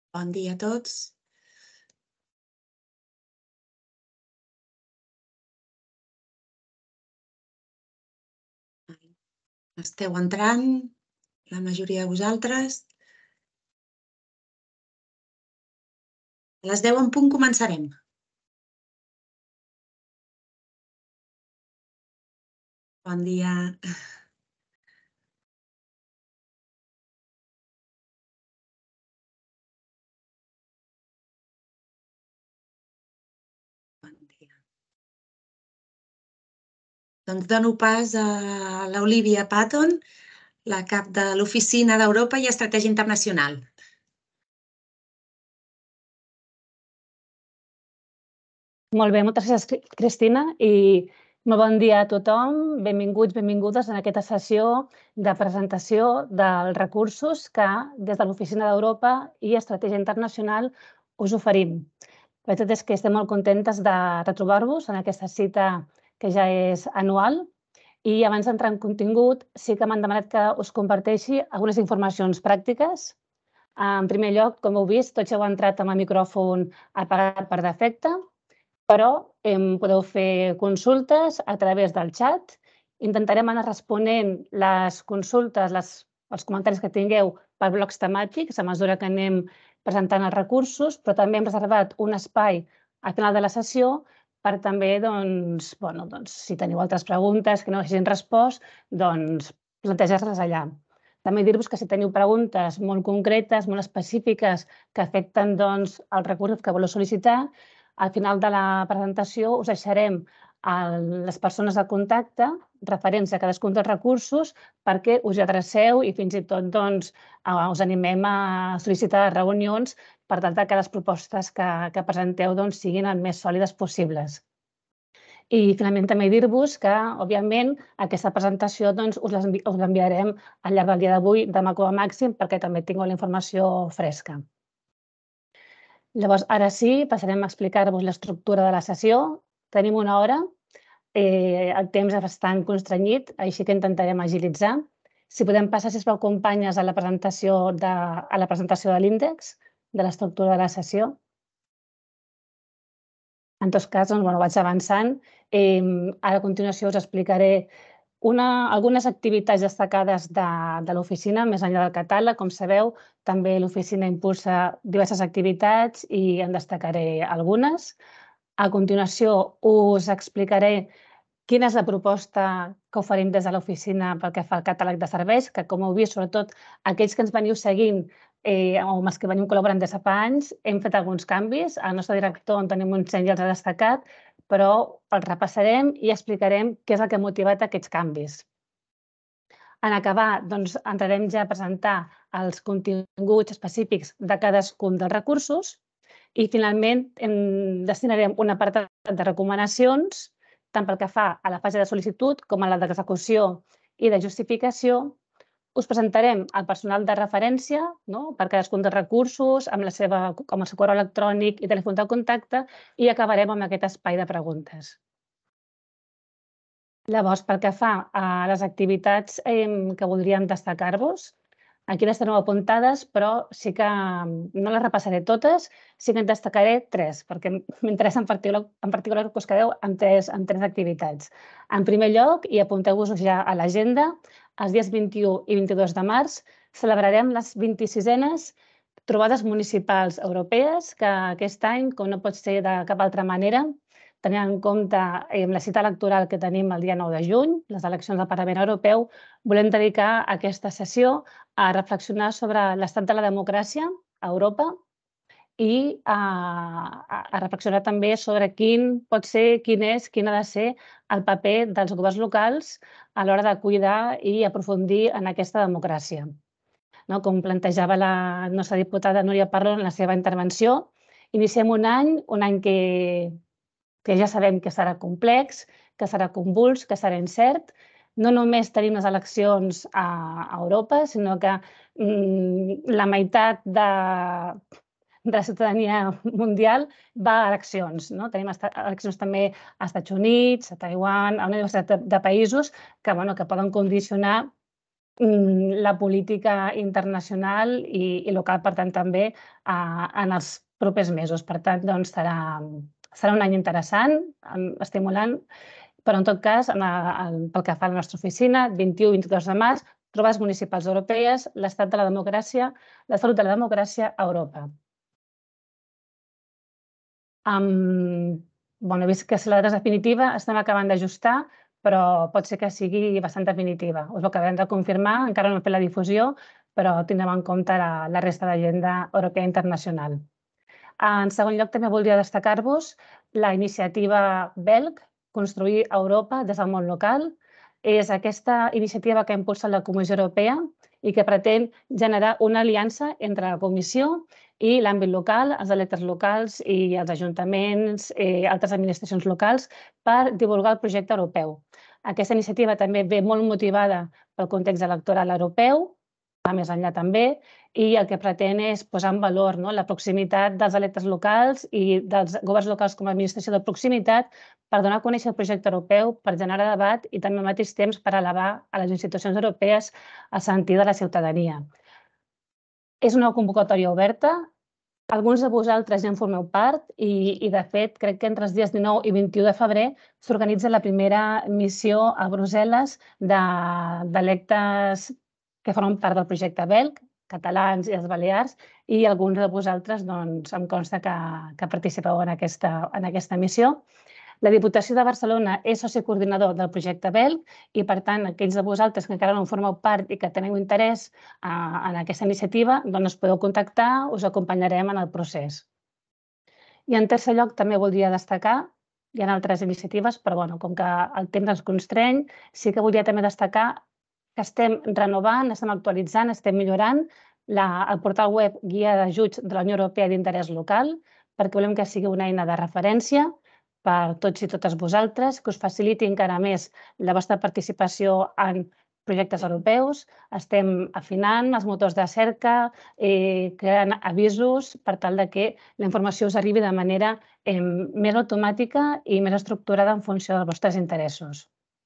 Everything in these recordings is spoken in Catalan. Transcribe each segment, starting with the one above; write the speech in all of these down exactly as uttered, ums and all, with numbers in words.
Bon dia a tots. Esteu entrant, la majoria de vosaltres. A les deu en punt començarem. Bon dia. Bon dia. Doncs dono pas a l'Olivia Patton, la cap de l'Oficina d'Europa i Estratègia Internacional. Molt bé, moltes gràcies, Cristina, i molt bon dia a tothom. Benvinguts, benvingudes en aquesta sessió de presentació dels recursos que des de l'Oficina d'Europa i Estratègia Internacional us oferim. La veritat és que estem molt contentes de retrobar-vos en aquesta cita que ja és anual i abans d'entrar en contingut sí que m'han demanat que us comparteixi algunes informacions pràctiques. En primer lloc, com heu vist, tots heu entrat amb el micròfon apagat per defecte, però podeu fer consultes a través del xat. Intentarem anar responent les consultes, els comentaris que tingueu per blocs temàtics a mesura que anem presentant els recursos, però també hem reservat un espai al final de la sessió per també, si teniu altres preguntes que no hagin respost, plantejar-les allà. També dir-vos que si teniu preguntes molt concretes, molt específiques, que afecten els recursos que voleu sol·licitar, al final de la presentació us deixarem les persones de contacte referents a cadascun dels recursos perquè us hi adreceu i fins i tot us animem a sol·licitar reunions per tal que les propostes que presenteu siguin el més sòlides possibles. I finalment també dir-vos que, òbviament, aquesta presentació us l'enviarem al llarg del dia d'avui, demà com a màxim, perquè també tingueu la informació fresca. Llavors, ara sí, passarem a explicar-vos l'estructura de la sessió. Tenim una hora, el temps és bastant constrenyit, així que intentarem agilitzar. Si podem passar, sisplau, companyes, a la presentació de l'índex, de l'estructura de la sessió. En tot cas, vaig avançant. Ara, a continuació, us explicaré algunes activitats destacades de l'oficina, més enllà del catàleg. Com sabeu, també l'oficina impulsa diverses activitats i en destacaré algunes. A continuació, us explicaré quina és la proposta que oferim des de l'oficina pel que fa al catàleg de serveis, que, com heu vist, sobretot aquells que ens veniu seguint o amb els que venim col·laborant des de fa anys, hem fet alguns canvis. El nostre director, Antoni Montseny, ja els ha destacat, però els repassarem i explicarem què és el que ha motivat aquests canvis. En acabar, entrarem ja a presentar els continguts específics de cadascun dels recursos i, finalment, destinarem un apartat de recomanacions, tant pel que fa a la fase de sol·licitud com a la d'execució i de justificació. Us presentarem el personal de referència per cadascun dels recursos, amb el seu correu electrònic i telèfon de contacte, i acabarem amb aquest espai de preguntes. Llavors, pel que fa a les activitats que voldríem destacar-vos, aquí les teniu apuntades, però sí que no les repassaré totes, sí que en destacaré tres, perquè m'interessa en particular que us quedeu amb tres activitats. En primer lloc, i apunteu-vos ja a l'agenda, els dies vint-i-u i vint-i-dos de març celebrarem les vint-i-sisenes trobades municipals europees, que aquest any, com no pot ser de cap altra manera, tenint en compte la cita electoral que tenim el dia nou de juny, les eleccions al Parlament Europeu, volem dedicar aquesta sessió a reflexionar sobre l'estat de la democràcia a Europa i a reflexionar també sobre quin pot ser, quin és, quin ha de ser el paper dels governs locals a l'hora de cuidar i aprofundir en aquesta democràcia. Com plantejava la nostra diputada Núria Parlon en la seva intervenció, iniciem un any, un any que que ja sabem que serà complex, que serà convuls, que serà incert. No només tenim les eleccions a Europa, sinó que la meitat de la ciutadania mundial va a eleccions. Tenim eleccions també als Estats Units, a Taiwan, a una diversitat de països que poden condicionar la política internacional i local, per tant, també en els propers mesos. Per tant, serà un any interessant, estimulant, però en tot cas, pel que fa a la nostra oficina, vint-i-u i vint-i-dos de març, trobades municipals europees, l'estat de la democràcia, la salut de la democràcia a Europa. He vist que la data és definitiva, estem acabant d'ajustar, però pot ser que sigui bastant definitiva. Us ho acabem de confirmar, encara no hem fet la difusió, però tindrem en compte la resta d'agenda europea internacional. En segon lloc, també voldria destacar-vos la iniciativa Belg, Construir Europa des del món local. És aquesta iniciativa que ha impulsat la Comissió Europea i que pretén generar una aliança entre la Comissió i l'àmbit local, els electes locals i els ajuntaments i altres administracions locals per divulgar el projecte europeu. Aquesta iniciativa també ve molt motivada pel context electoral europeu, va més enllà també, i el que pretén és posar en valor la proximitat dels electes locals i dels governs locals com a administració de proximitat per donar a conèixer el projecte europeu, per generar debat i també al mateix temps per elevar a les institucions europees el sentir de la ciutadania. És una convocatòria oberta. Alguns de vosaltres ja en formeu part i, de fet, crec que entre els dies dinou i vint-i-u de febrer s'organitza la primera missió a Brussel·les d'electes que formen part del projecte Belg, catalans i els balears, i alguns de vosaltres em consta que participeu en aquesta missió. La Diputació de Barcelona és soci coordinador del projecte Belg i, per tant, aquells de vosaltres que encara no en formeu part i que teniu interès en aquesta iniciativa, doncs podeu contactar, us acompanyarem en el procés. I, en tercer lloc, també voldria destacar, hi ha altres iniciatives, però com que el temps ens constreny, sí que voldria també destacar que estem renovant, estem actualitzant, estem millorant el portal web Guia d'ajuts de la Unió Europea d'interès local, perquè volem que sigui una eina de referència per tots i totes vosaltres, que us faciliti encara més la vostra participació en projectes europeus. Estem afinant els motors de cerca, creant avisos per tal que la informació us arribi de manera més automàtica i més estructurada en funció dels vostres interessos.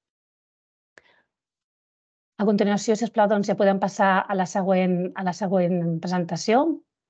A continuació, si us plau, ja podem passar a la següent presentació.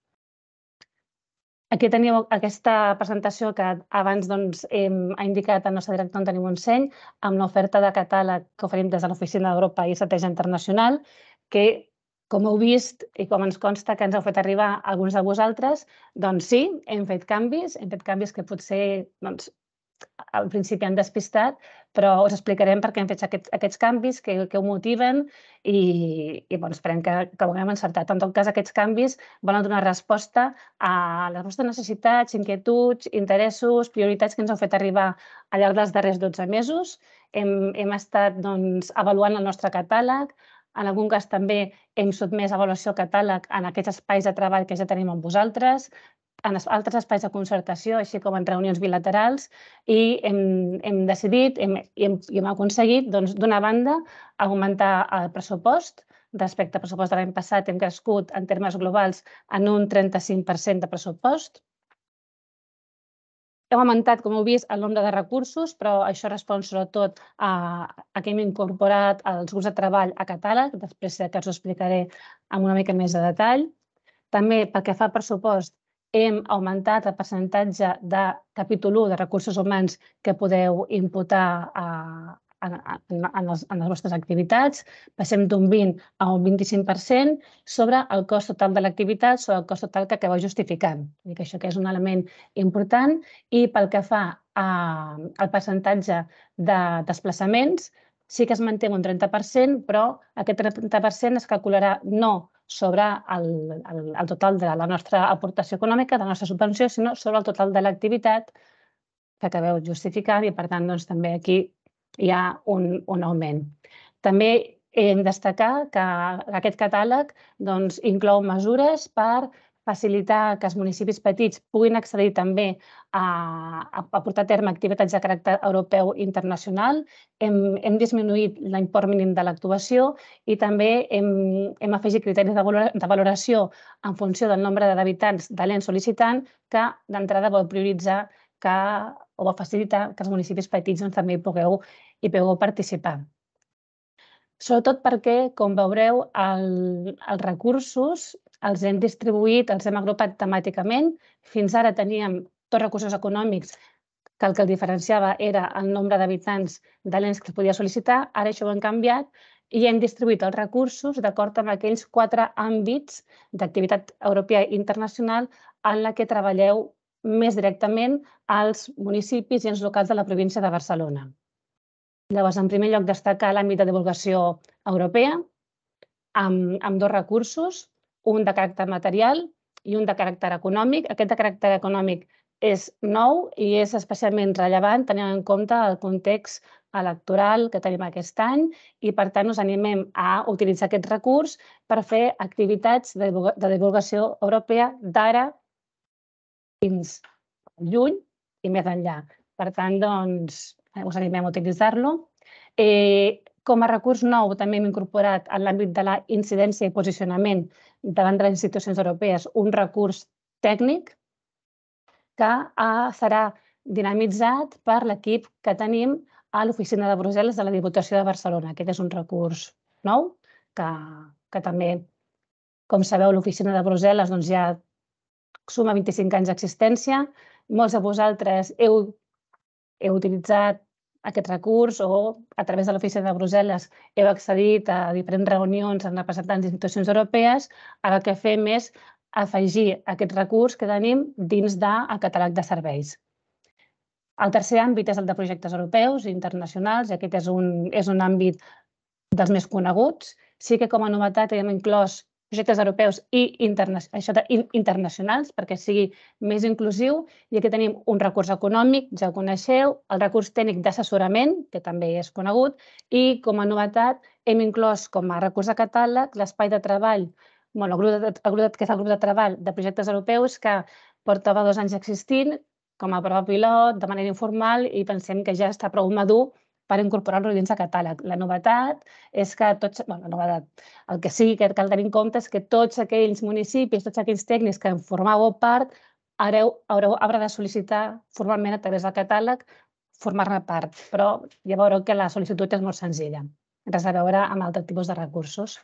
Aquí teniu aquesta presentació que abans ha indicat el nostre director Antoni Montseny amb l'oferta de catàleg que oferim des de l'Oficina d'Europa i Estratègia Internacional, que, com heu vist i com ens consta que ens heu fet arribar alguns de vosaltres, doncs sí, hem fet canvis, hem fet canvis que potser al principi han despistat, però us explicarem per què hem fet aquests canvis, què ho motiven i esperem que ho haguem encertat. En tot cas, aquests canvis volen donar resposta a les vostres necessitats, inquietuds, interessos, prioritats que ens heu fet arribar al llarg dels darrers dotze mesos. Hem estat avaluant el nostre catàleg. En algun cas també hem sotmès a avaluació el catàleg en aquests espais de treball que ja tenim amb vosaltres, en altres espais de concertació, així com en reunions bilaterals, i hem decidit i hem aconseguit, d'una banda, augmentar el pressupost. Respecte al pressupost de l'any passat, hem crescut en termes globals en un trenta-cinc per cent de pressupost. Hem augmentat, com heu vist, el nombre de recursos, però això respon sobretot a que hem incorporat els grups de treball a catàleg, després que us ho explicaré amb una mica més de detall. També, pel que fa al pressupost, hem augmentat el percentatge de capítol u de recursos humans que podeu imputar en les vostres activitats. Passem d'un vint a un vint-i-cinc per cent sobre el cost total de l'activitat, sobre el cost total que acabeu justificant. Això és un element important. I pel que fa al percentatge de desplaçaments, sí que es manté un trenta per cent, però aquest trenta per cent es calcularà no sobre el total de la nostra aportació econòmica, de la nostra subvenció, sinó sobre el total de l'activitat que acabeu justificant i, per tant, també aquí hi ha un augment. També hem de destacar que aquest catàleg inclou mesures per facilitar que els municipis petits puguin accedir també a portar a terme activitats de caràcter europeu i internacional. Hem disminuït l'import mínim de l'actuació i també hem afegit criteris de valoració en funció del nombre d'habitants de l'ens sol·licitant que, d'entrada, vol prioritzar o vol facilitar que els municipis petits també hi pugueu participar. Sobretot perquè, com veureu, els recursos els hem distribuït, els hem agrupat temàticament. Fins ara teníem tots recursos econòmics, que el que el diferenciava era el nombre d'habitants de l'ens que es podia sol·licitar. Ara això ho hem canviat i hem distribuït els recursos d'acord amb aquells quatre àmbits d'activitat europea i internacional en la que treballeu més directament als municipis i ens locals de la província de Barcelona. Llavors, en primer lloc, destacar l'àmbit de divulgació europea amb dos recursos, un de caràcter material i un de caràcter econòmic. Aquest de caràcter econòmic és nou i és especialment rellevant tenint en compte el context electoral que tenim aquest any i, per tant, us animem a utilitzar aquest recurs per fer activitats de divulgació europea d'ara fins juny i més enllà. Per tant, doncs, us animem a utilitzar-lo. Com a recurs nou també hem incorporat en l'àmbit de la incidència i posicionament davant de les institucions europees un recurs tècnic que serà dinamitzat per l'equip que tenim a l'oficina de Brussel·les de la Diputació de Barcelona. Aquest és un recurs nou que també, com sabeu, l'oficina de Brussel·les ja suma vint-i-cinc anys d'existència. Molts de vosaltres heu utilitzat aquest recurs o, a través de l'oficina de Brussel·les, heu accedit a diferents reunions amb representants d'institucions europees. Ara el que fem és afegir aquest recurs que tenim dins del catàleg de serveis. El tercer àmbit és el de projectes europeus i internacionals. Aquest és un àmbit dels més coneguts. Sí que com a novetat hem inclòs projectes europeus i internacionals perquè sigui més inclusiu. I aquí tenim un recurs econòmic, ja ho coneixeu, el recurs tècnic d'assessorament, que també és conegut, i com a novetat hem inclòs com a recurs de catàleg l'espai de treball, que és el grup de treball de projectes europeus que porta dos anys existint com a prova pilot, de manera informal, i pensem que ja està prou madur per incorporar-lo dins de catàleg. La novetat és que tots, bueno, la novetat, el que sí que cal tenir en compte és que tots aquells municipis, tots aquells tècnics que en formàveu part, haureu de sol·licitar formalment a través del catàleg formar-ne part, però ja veureu que la sol·licitud és molt senzilla, res a veure amb altres tipus de recursos.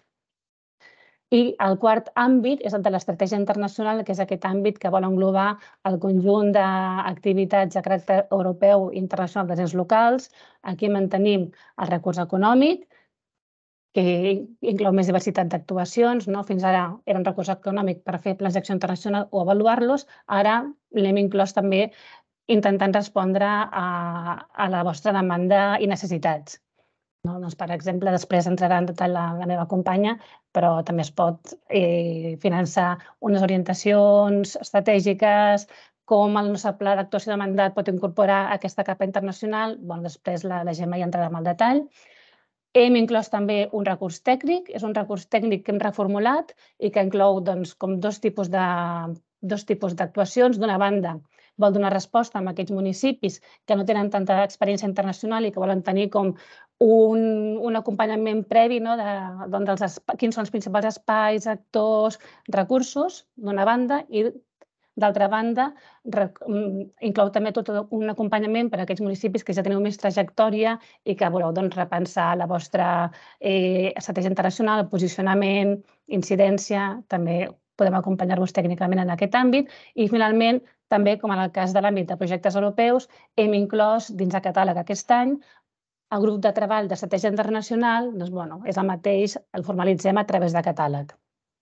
I el quart àmbit és el de l'estratègia internacional, que és aquest àmbit que vol englobar el conjunt d'activitats de caràcter europeu i internacional dels ens locals. Aquí mantenim el recurs econòmic, que inclou més diversitat d'actuacions. Fins ara era un recurs econòmic per fer plans d'acció internacional o avaluar-los. Ara l'hem inclòs també intentant respondre a la vostra demanda i necessitats. Per exemple, després entrarà en detall la meva companya, però també es pot finançar unes orientacions estratègiques, com el nostre pla d'actuació de mandat pot incorporar aquesta capa internacional. Després la Gemma hi entrarà amb el detall. Hem inclòs també un recurs tècnic. És un recurs tècnic que hem reformulat i que inclou dos tipus d'actuacions. D'una banda, vol donar resposta a aquells municipis que no tenen tanta experiència internacional i que volen tenir com un acompanyament previ de quins són els principals espais, actors, recursos, d'una banda, i d'altra banda, inclou també tot un acompanyament per a aquells municipis que ja teniu més trajectòria i que voleu repensar la vostra estratègia internacional, posicionament, incidència. També podem acompanyar-vos tècnicament en aquest àmbit. I, finalment, també, com en el cas de l'àmbit de projectes europeus, hem inclòs dins el catàleg aquest any el grup de treball d'estratègia internacional. És el mateix, el formalitzem a través de catàleg.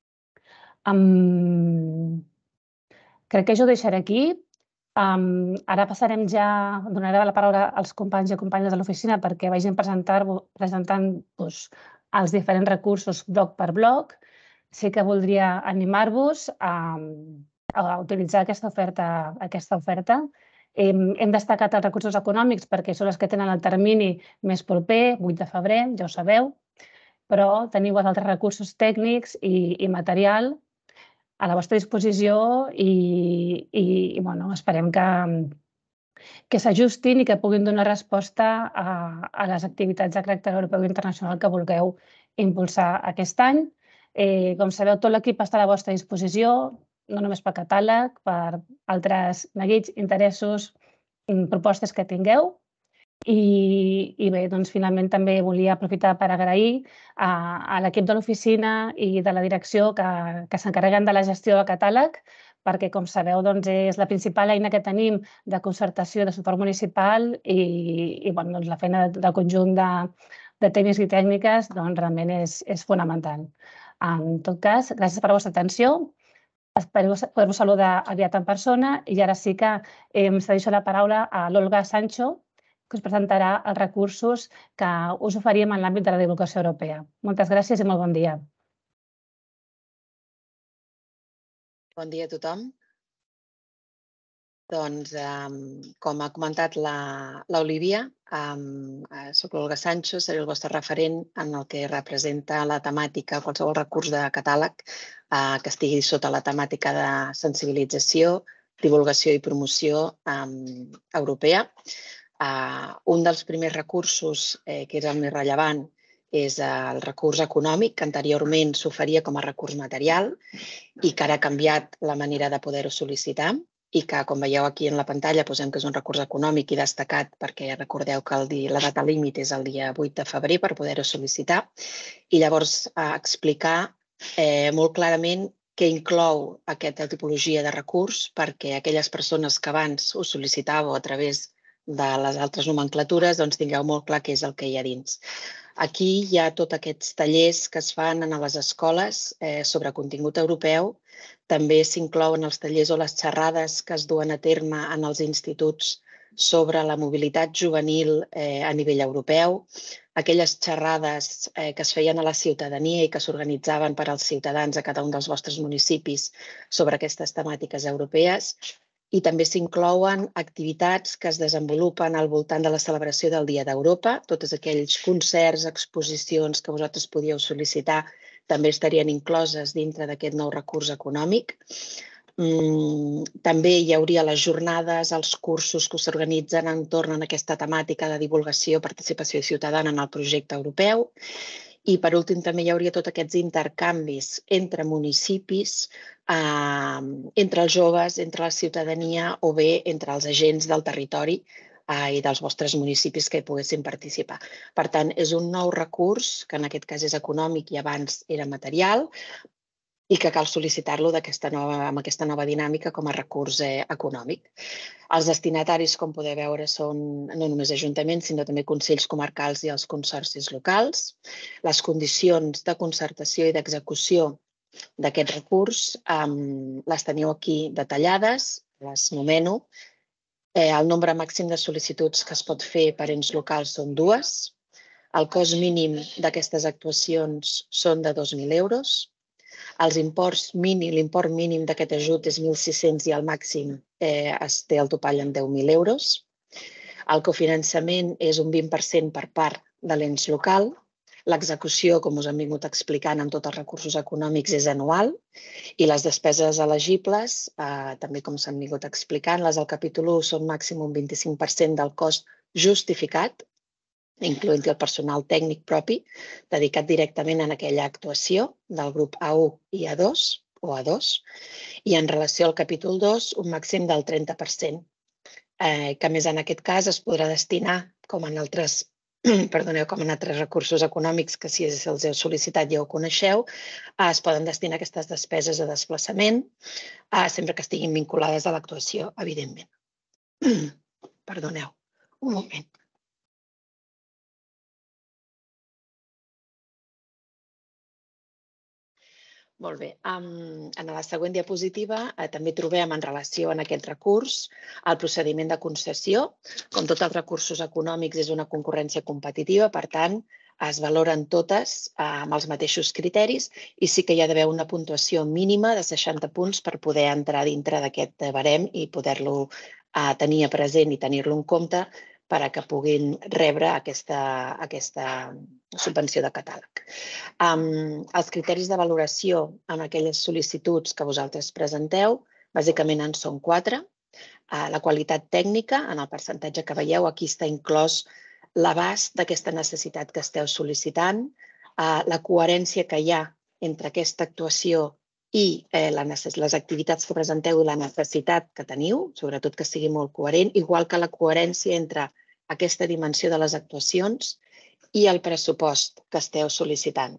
Crec que jo ho deixaré aquí. Ara passarem ja, donaré la paraula als companys i companyes de l'oficina perquè vagin presentant els diferents recursos bloc per bloc. Sí que voldria animar-vos a utilitzar aquesta oferta. Hem destacat els recursos econòmics perquè són els que tenen el termini més proper, vuit de febrer, ja ho sabeu, però teniu els altres recursos tècnics i material a la vostra disposició i esperem que s'ajustin i que puguin donar resposta a les activitats de caràcter europeu i internacional que vulgueu impulsar aquest any. Com sabeu, tot l'equip està a la vostra disposició, no només pel catàleg, per altres neguits, interessos, propostes que tingueu. I, i bé, doncs finalment també volia aprofitar per agrair a, a l'equip de l'oficina i de la direcció que, que s'encarreguen de la gestió de catàleg, perquè, com sabeu, doncs, és la principal eina que tenim de concertació de suport municipal i, i bueno, doncs, la feina del conjunt de, de tècnics i tècniques doncs, realment és, és fonamental. En tot cas, gràcies per la vostra atenció. Espero poder-vos saludar aviat en persona i ara sí que eh, em cedeixo la paraula a l'Olga Sancho, que us presentarà els recursos que us oferíem en l'àmbit de la divulgació europea. Moltes gràcies i molt bon dia. Bon dia a tothom. Doncs, com ha comentat l'Olivia, soc l'Olga Sancho, seré el vostre referent en el que representa la temàtica, qualsevol recurs de catàleg que estigui sota la temàtica de sensibilització, divulgació i promoció europea. Un dels primers recursos, que és el més rellevant, és el recurs econòmic, que anteriorment s'oferia com a recurs material i que ara ha canviat la manera de poder-ho sol·licitar i que, com veieu aquí en la pantalla, posem que és un recurs econòmic i destacat perquè recordeu que la data límit és el dia vuit de febrer per poder-ho sol·licitar i llavors explicar molt clarament què inclou aquesta tipologia de recurs perquè aquelles persones que abans ho sol·licitàveu a través de les altres nomenclatures doncs tingueu molt clar què és el que hi ha dins. Aquí hi ha tots aquests tallers que es fan a les escoles sobre contingut europeu. També s'inclouen els tallers o les xerrades que es duen a terme en els instituts sobre la mobilitat juvenil a nivell europeu, aquelles xerrades que es feien a la ciutadania i que s'organitzaven per als ciutadans a cada un dels vostres municipis sobre aquestes temàtiques europees. I també s'inclouen activitats que es desenvolupen al voltant de la celebració del Dia d'Europa. Tots aquells concerts, exposicions que vosaltres podíeu sol·licitar també estarien incloses dintre d'aquest nou recurs econòmic. També hi hauria les jornades, els cursos que s'organitzen entorn a aquesta temàtica de divulgació, participació ciutadana en el projecte europeu. I, per últim, també hi hauria tots aquests intercanvis entre municipis, entre els joves, entre la ciutadania o bé entre els agents del territori i dels vostres municipis que hi poguessin participar. Per tant, és un nou recurs, que en aquest cas és econòmic i abans era material, i que cal sol·licitar-lo amb aquesta nova dinàmica com a recurs econòmic. Els destinataris, com podeu veure, són no només ajuntaments, sinó també consells comarcals i els consorcis locals. Les condicions de concertació i d'execució d'aquest recurs les teniu aquí detallades, les nomeno. El nombre màxim de sol·licituds que es pot fer per ens locals són dues. El cost mínim d'aquestes actuacions són de dos mil euros. L'import mínim d'aquest ajut és mil sis-cents i el màxim es té el topall en deu mil euros. El cofinançament és un vint per cent per part de l'ens local. L'execució, com us hem vingut explicant amb tots els recursos econòmics, és anual i les despeses elegibles, també com s'han vingut explicant, les del capítol u són màxim un vint-i-cinc per cent del cost justificat, incloent-hi el personal tècnic propi, dedicat directament a aquella actuació del grup A u i A dos, o A dos, i en relació al capítol dos, un màxim del trenta per cent, que a més en aquest cas es podrà destinar, com en altres perdoneu, com en altres recursos econòmics, que si els heu sol·licitat ja ho coneixeu, es poden destinar aquestes despeses de desplaçament, sempre que estiguin vinculades a l'actuació, evidentment. Perdoneu, un moment. Molt bé. En la següent diapositiva també trobem en relació a aquest recurs el procediment de concessió. Com tots els recursos econòmics és una concurrència competitiva, per tant, es valoren totes amb els mateixos criteris i sí que hi ha d'haver una puntuació mínima de seixanta punts per poder entrar dintre d'aquest barem i poder-lo tenir present i tenir-lo en compte per a que puguin rebre aquesta subvenció de catàleg. Els criteris de valoració en aquelles sol·licituds que vosaltres presenteu, bàsicament en són quatre. La qualitat tècnica, en el percentatge que veieu, aquí està inclòs l'abast d'aquesta necessitat que esteu sol·licitant, la coherència que hi ha entre aquesta actuació i les activitats que presenteu i la necessitat que teniu, sobretot que sigui molt coherent, igual que la coherència entre aquesta dimensió de les actuacions i el pressupost que esteu sol·licitant.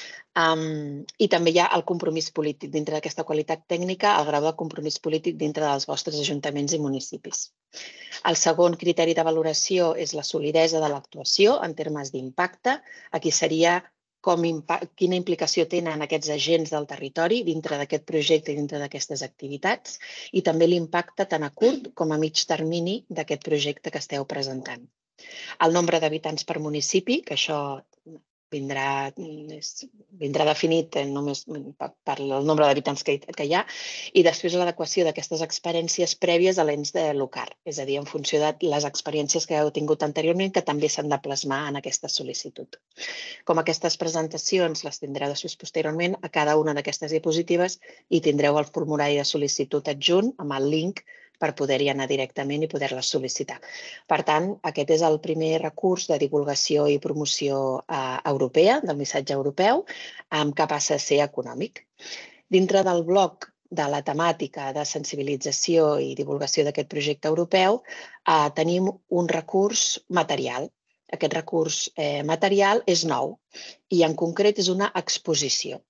Um, I també hi ha el compromís polític dintre d'aquesta qualitat tècnica, el grau de compromís polític dintre dels vostres ajuntaments i municipis. El segon criteri de valoració és la solidesa de l'actuació en termes d'impacte. Aquí seria com quina implicació tenen aquests agents del territori dintre d'aquest projecte i dintre d'aquestes activitats i també l'impacte tant a curt com a mig termini d'aquest projecte que esteu presentant. El nombre d'habitants per municipi, que això vindrà, vindrà definit només per el nombre d'habitants que, que hi ha, i després l'adequació d'aquestes experiències prèvies a l'ens local, és a dir, en funció de les experiències que heu tingut anteriorment que també s'han de plasmar en aquesta sol·licitud. Com aquestes presentacions les tindreu després posteriorment, a cada una d'aquestes diapositives hi tindreu el formulari de sol·licitud adjunt amb el link per poder-hi anar directament i poder-les sol·licitar. Per tant, aquest és el primer recurs de divulgació i promoció europea, del missatge europeu, que passa a ser econòmic. Dintre del bloc de la temàtica de sensibilització i divulgació d'aquest projecte europeu, tenim un recurs material. Aquest recurs material és nou i en concret és una exposició.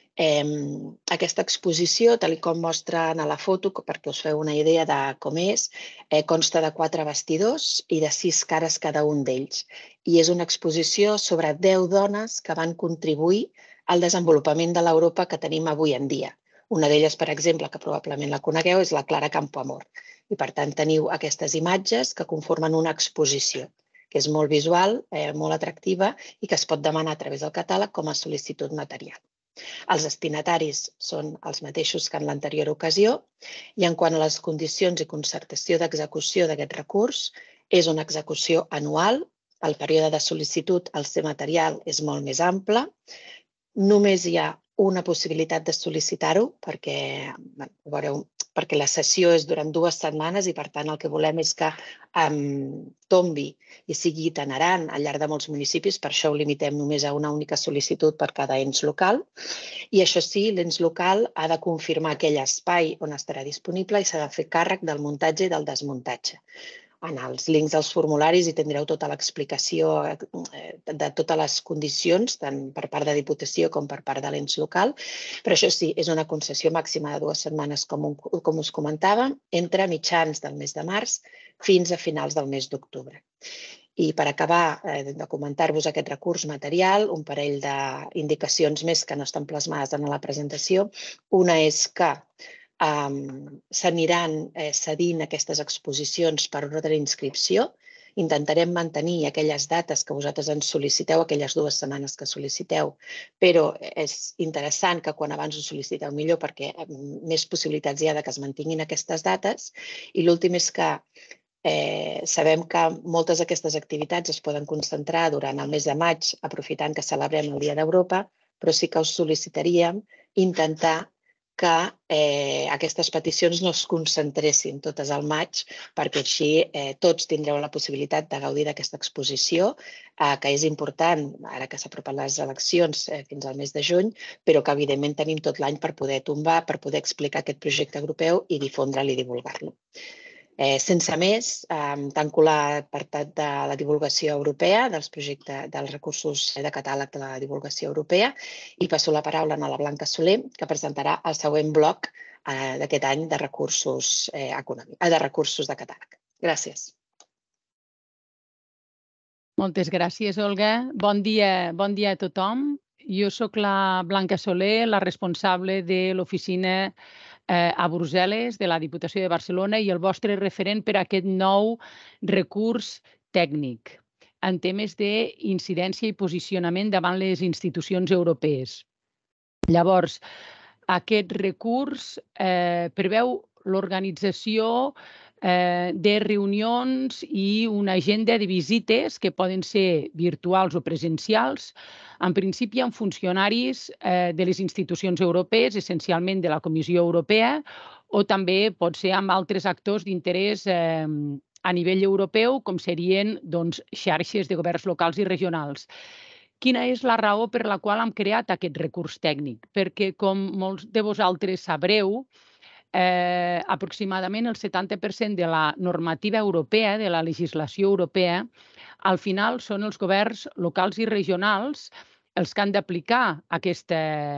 Aquesta exposició, tal com mostren a la foto, perquè us feu una idea de com és, consta de quatre vestidors i de sis cares cada un d'ells. I és una exposició sobre deu dones que van contribuir al desenvolupament de l'Europa que tenim avui en dia. Una d'elles, per exemple, que probablement la conegueu, és la Clara Campoamor. I per tant teniu aquestes imatges que conformen una exposició, que és molt visual, molt atractiva i que es pot demanar a través del catàleg com a sol·licitud material. Els destinataris són els mateixos que en l'anterior ocasió i en quant a les condicions i concertació d'execució d'aquest recurs, és una execució anual, el període de sol·licitud al ser material és molt més ample, només hi ha una possibilitat de sol·licitar-ho perquè, bueno, veureu, perquè la sessió és durant dues setmanes i per tant el que volem és que um, tombi i sigui itinerant al llarg de molts municipis, per això ho limitem només a una única sol·licitud per cada ens local. I això sí, l'ens local ha de confirmar aquell espai on estarà disponible i s'ha de fer càrrec del muntatge i del desmuntatge. En els links dels formularis hi tindreu tota l'explicació de totes les condicions, tant per part de Diputació com per part de l'ens local, però això sí, és una concessió màxima de dues setmanes, com, com us comentava, entre mitjans del mes de març fins a finals del mes d'octubre. I per acabar de comentar-vos aquest recurs material, un parell d'indicacions més que no estan plasmades en la presentació. Una és que s'aniran cedint aquestes exposicions per ordre d'inscripció. Intentarem mantenir aquelles dates que vosaltres ens sol·liciteu, aquelles dues setmanes que sol·liciteu, però és interessant que quan abans ho sol·liciteu millor perquè més possibilitats hi ha que es mantinguin aquestes dates. I l'últim és que sabem que moltes d'aquestes activitats es poden concentrar durant el mes de maig, aprofitant que celebrem el Dia d'Europa, però sí que us sol·licitaríem intentar que aquestes peticions no es concentressin totes al maig, perquè així tots tindreu la possibilitat de gaudir d'aquesta exposició, que és important, ara que s'apropen les eleccions fins al mes de juny, però que evidentment tenim tot l'any per poder tombar, per poder explicar aquest projecte europeu i difondre'l i divulgar-lo. Sense més, tanco l'apartat de la divulgació europea, dels projectes, dels recursos de catàleg de la divulgació europea i passo la paraula a la Blanca Soler, que presentarà el següent bloc d'aquest any de recursos econòmics, de recursos de catàleg. Gràcies. Moltes gràcies, Olga. Bon dia, bon dia a tothom. Jo soc la Blanca Soler, la responsable de l'oficina a Brussel·les de la Diputació de Barcelona i el vostre referent per a aquest nou recurs tècnic en temes d'incidència i posicionament davant les institucions europees. Llavors, aquest recurs preveu l'organització de reunions i una agenda de visites que poden ser virtuals o presencials, en principi amb funcionaris de les institucions europees, essencialment de la Comissió Europea, o també pot ser amb altres actors d'interès a nivell europeu, com serien xarxes de governs locals i regionals. Quina és la raó per la qual hem creat aquest recurs tècnic? Perquè, com molts de vosaltres sabreu, eh, aproximadament el setanta per cent de la normativa europea, de la legislació europea, al final són els governs locals i regionals els que han d'aplicar aquesta,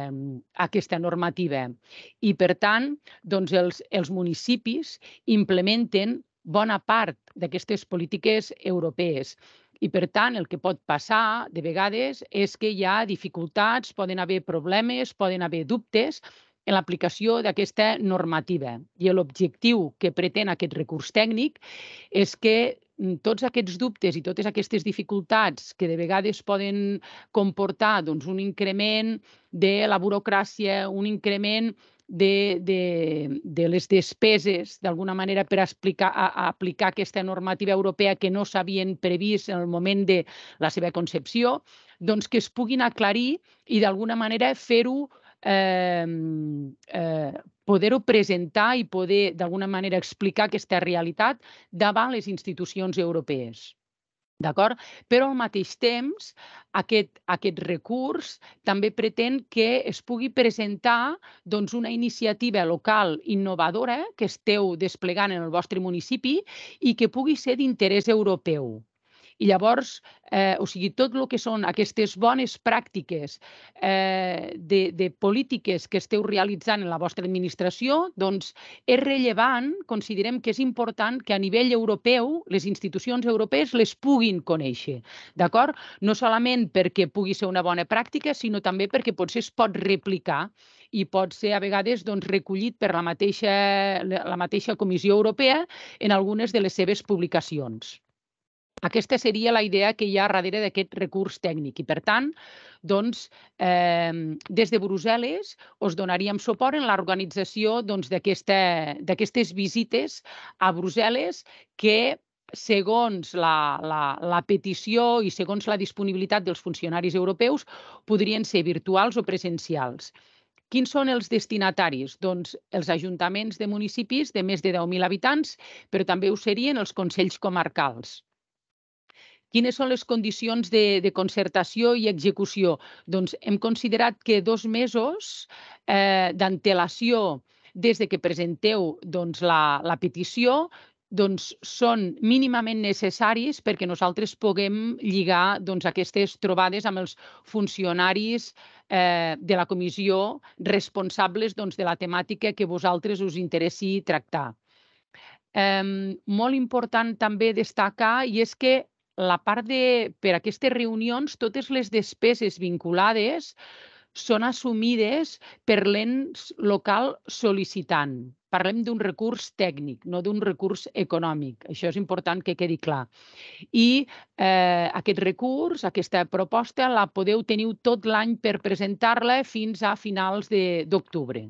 aquesta normativa. I, per tant, doncs els, els municipis implementen bona part d'aquestes polítiques europees. I, per tant, el que pot passar, de vegades, és que hi ha dificultats, poden haver problemes, poden haver dubtes en l'aplicació d'aquesta normativa. I l'objectiu que pretén aquest recurs tècnic és que tots aquests dubtes i totes aquestes dificultats que de vegades poden comportar doncs, un increment de la burocràcia, un increment de, de, de les despeses, d'alguna manera, per explicar, a, a aplicar aquesta normativa europea que no s'havien previst en el moment de la seva concepció, doncs que es puguin aclarir i d'alguna manera fer-ho Eh, eh, poder-ho presentar i poder, d'alguna manera, explicar aquesta realitat davant les institucions europees. D'acord? Però al mateix temps, aquest, aquest recurs també pretén que es pugui presentar doncs, una iniciativa local innovadora que esteu desplegant en el vostre municipi i que pugui ser d'interès europeu. I llavors, eh, o sigui, tot el que són aquestes bones pràctiques eh, de, de polítiques que esteu realitzant en la vostra administració, doncs és rellevant, considerem que és important que a nivell europeu les institucions europees les puguin conèixer, d'acord? No solament perquè pugui ser una bona pràctica, sinó també perquè potser es pot replicar i pot ser a vegades doncs, recollit per la mateixa, la mateixa Comissió Europea en algunes de les seves publicacions. Aquesta seria la idea que hi ha darrere d'aquest recurs tècnic i, per tant, doncs, eh, des de Brussel·les us donaríem suport en l'organització doncs, d'aquestes visites a Brussel·les que, segons la, la, la petició i segons la disponibilitat dels funcionaris europeus, podrien ser virtuals o presencials. Quins són els destinataris? Doncs els ajuntaments de municipis de més de deu mil habitants, però també ho serien els consells comarcals. Quines són les condicions de, de concertació i execució? Doncs hem considerat que dos mesos eh, d'antelació des de que presenteu doncs, la, la petició doncs, són mínimament necessaris perquè nosaltres puguem lligar doncs, aquestes trobades amb els funcionaris eh, de la comissió responsables doncs, de la temàtica que vosaltres us interessi tractar. Eh, molt important també destacar i és que la part de, per a aquestes reunions, totes les despeses vinculades són assumides per l'ens local sol·licitant. Parlem d'un recurs tècnic, no d'un recurs econòmic. Això és important que quedi clar. I eh, aquest recurs, aquesta proposta, la podeu tenir tot l'any per presentar-la fins a finals d'octubre.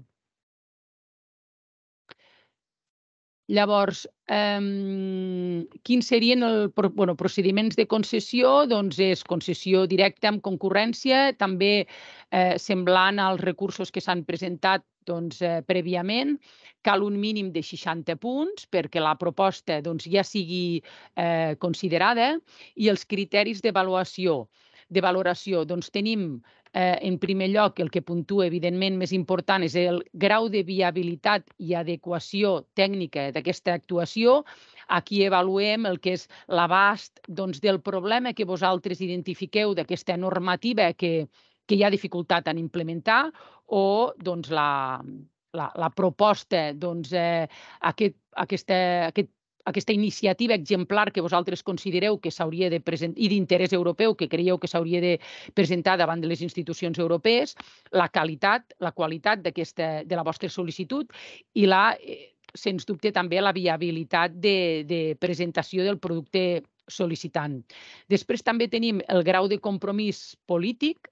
Llavors, eh, quins serien els bueno, procediments de concessió? Doncs és concessió directa amb concurrència, també eh, semblant als recursos que s'han presentat doncs, eh, prèviament. Cal un mínim de seixanta punts perquè la proposta doncs, ja sigui eh, considerada i els criteris d'avaluació. De valoració, doncs tenim eh, en primer lloc el que puntua, evidentment, més important és el grau de viabilitat i adequació tècnica d'aquesta actuació. Aquí avaluem el que és l'abast doncs, del problema que vosaltres identifiqueu d'aquesta normativa que, que hi ha dificultat en implementar o doncs, la, la, la proposta, doncs, eh, aquest, aquesta, aquest aquesta iniciativa exemplar que vosaltres considereu que s'hauria de presentar i d'interès europeu que creieu que s'hauria de presentar davant de les institucions europees, la qualitat, la qualitat d'aquesta de la vostra sol·licitud i la, sens dubte, també la viabilitat de, de presentació del producte sol·licitant. Després també tenim el grau de compromís polític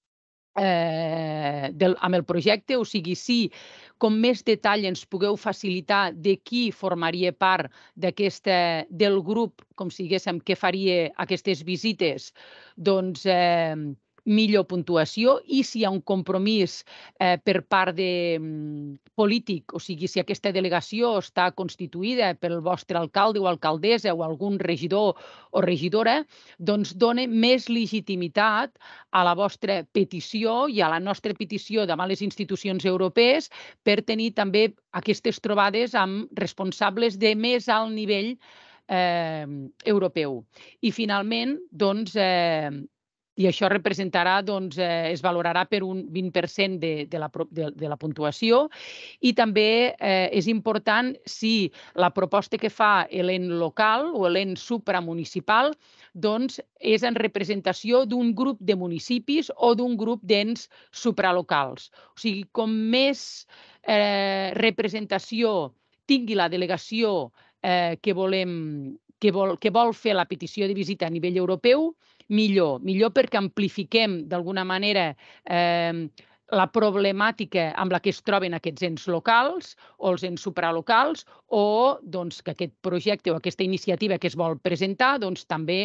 Eh, del, amb el projecte, o sigui, si com més detall ens pugueu facilitar de qui formaria part d'aquesta, del grup, com si diguéssim, que faria aquestes visites, doncs eh, millor puntuació, i si hi ha un compromís eh, per part de mm, polític, o sigui, si aquesta delegació està constituïda pel vostre alcalde o alcaldessa o algun regidor o regidora, doncs dona més legitimitat a la vostra petició i a la nostra petició davant les institucions europees per tenir també aquestes trobades amb responsables de més alt nivell eh, europeu. I finalment, doncs, eh, i això representarà, doncs, eh, es valorarà per un vint per cent de, de, la, de, de la puntuació, i també eh, és important si la proposta que fa l'en local o l'en supramunicipal doncs, és en representació d'un grup de municipis o d'un grup d'ens supralocals. O sigui, com més eh, representació tingui la delegació eh, que, volem, que, vol, que vol fer la petició de visita a nivell europeu, millor. Millor perquè amplifiquem d'alguna manera eh, la problemàtica amb la que es troben aquests ens locals o els ens supralocals, o doncs, que aquest projecte o aquesta iniciativa que es vol presentar doncs, també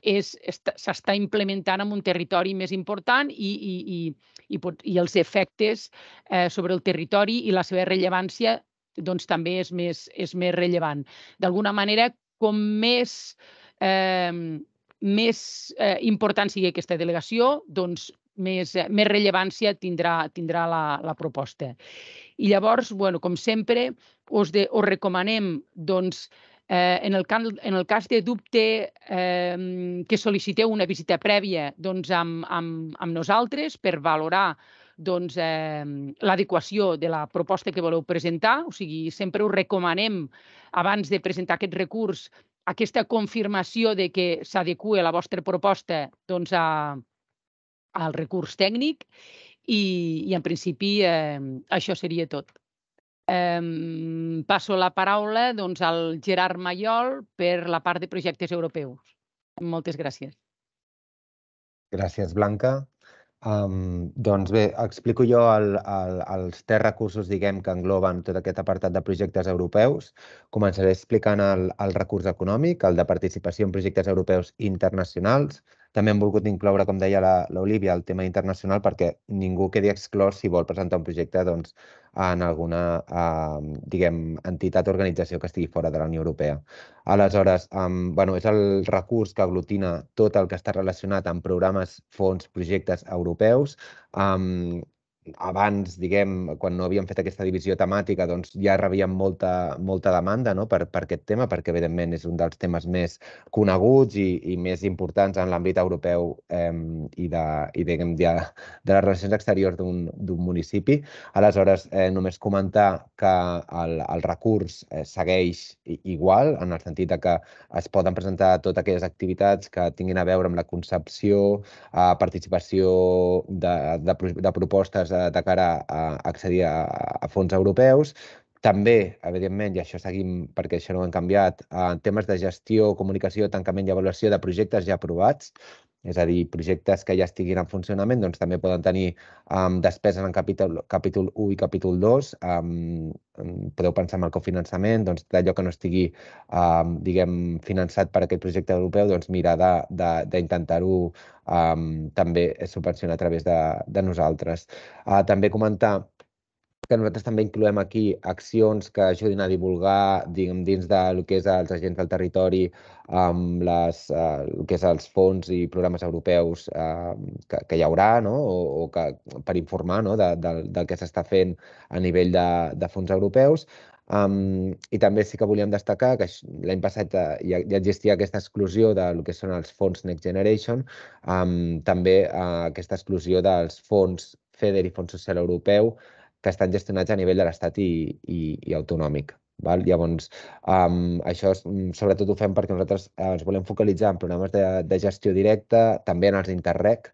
s'està implementant en un territori més important i, i, i, i, pot, i els efectes eh, sobre el territori i la seva rellevància doncs, també és més, és més rellevant. D'alguna manera, com més... Eh, més eh, important sigui aquesta delegació, doncs més, eh, més rellevància tindrà, tindrà la, la proposta. I llavors, bueno, com sempre, us, de, us recomanem doncs, eh, en, el can, en el cas de dubte eh, que sol·liciteu una visita prèvia doncs, amb, amb, amb nosaltres per valorar doncs, eh, l'adequació de la proposta que voleu presentar. O sigui, sempre us recomanem, abans de presentar aquest recurs, aquesta confirmació de que s'adequa la vostra proposta doncs, a, al recurs tècnic i, i en principi, eh, això seria tot. Eh, passo la paraula doncs, al Gerard Mayol per la part de projectes europeus. Moltes gràcies. Gràcies, Blanca. Um, doncs bé, explico jo el, el, els tres recursos, diguem, que engloben tot aquest apartat de projectes europeus. Començaré explicant el, el recurs econòmic, el de participació en projectes europeus internacionals. També hem volgut incloure, com deia l'Olivia, el tema internacional perquè ningú quedi exclòs si vol presentar un projecte doncs, en alguna eh, diguem, entitat o organització que estigui fora de la Unió Europea. Aleshores, um, bueno, és el recurs que aglutina tot el que està relacionat amb programes, fons, projectes europeus. Um, abans, diguem, quan no havíem fet aquesta divisió temàtica, doncs ja rebíem molta, molta demanda no? per, per aquest tema, perquè evidentment és un dels temes més coneguts i, i més importants en l'àmbit europeu eh, i, de, i diguem, de, de les relacions exteriors d'un municipi. Aleshores, eh, només comentar que el, el recurs eh, segueix igual, en el sentit de que es poden presentar totes aquelles activitats que tinguin a veure amb la concepció, eh, participació de, de, de propostes de cara a accedir a, a fons europeus. També, evidentment, i això seguim perquè això no ho hem canviat, en temes de gestió, comunicació, tancament i avaluació de projectes ja aprovats, és a dir, projectes que ja estiguin en funcionament, doncs també poden tenir um, despeses en capítol, capítol u i capítol dos. Um, podeu pensar en el cofinançament, doncs d'allò que no estigui, um, diguem, finançat per aquest projecte europeu, doncs mirar d'intentar-ho um, també subvencionar a través de, de nosaltres. Uh, també comentar que nosaltres també incloem aquí accions que ajudin a divulgar diguem, dins del que és els agents del territori amb les, uh, el que és els fons i programes europeus uh, que, que hi haurà, no? o, o que, per informar no? de, de, del que s'està fent a nivell de, de fons europeus. Um, I també sí que volíem destacar que l'any passat uh, ja, ja existia aquesta exclusió del que són els fons Next Generation, um, també uh, aquesta exclusió dels fons FEDER i Fons Social Europeu, que estan gestionats a nivell de l'Estat i, i, i autonòmic. Val? Llavors, um, això sobretot ho fem perquè nosaltres ens volem focalitzar en programes de, de gestió directa, també en els Interreg,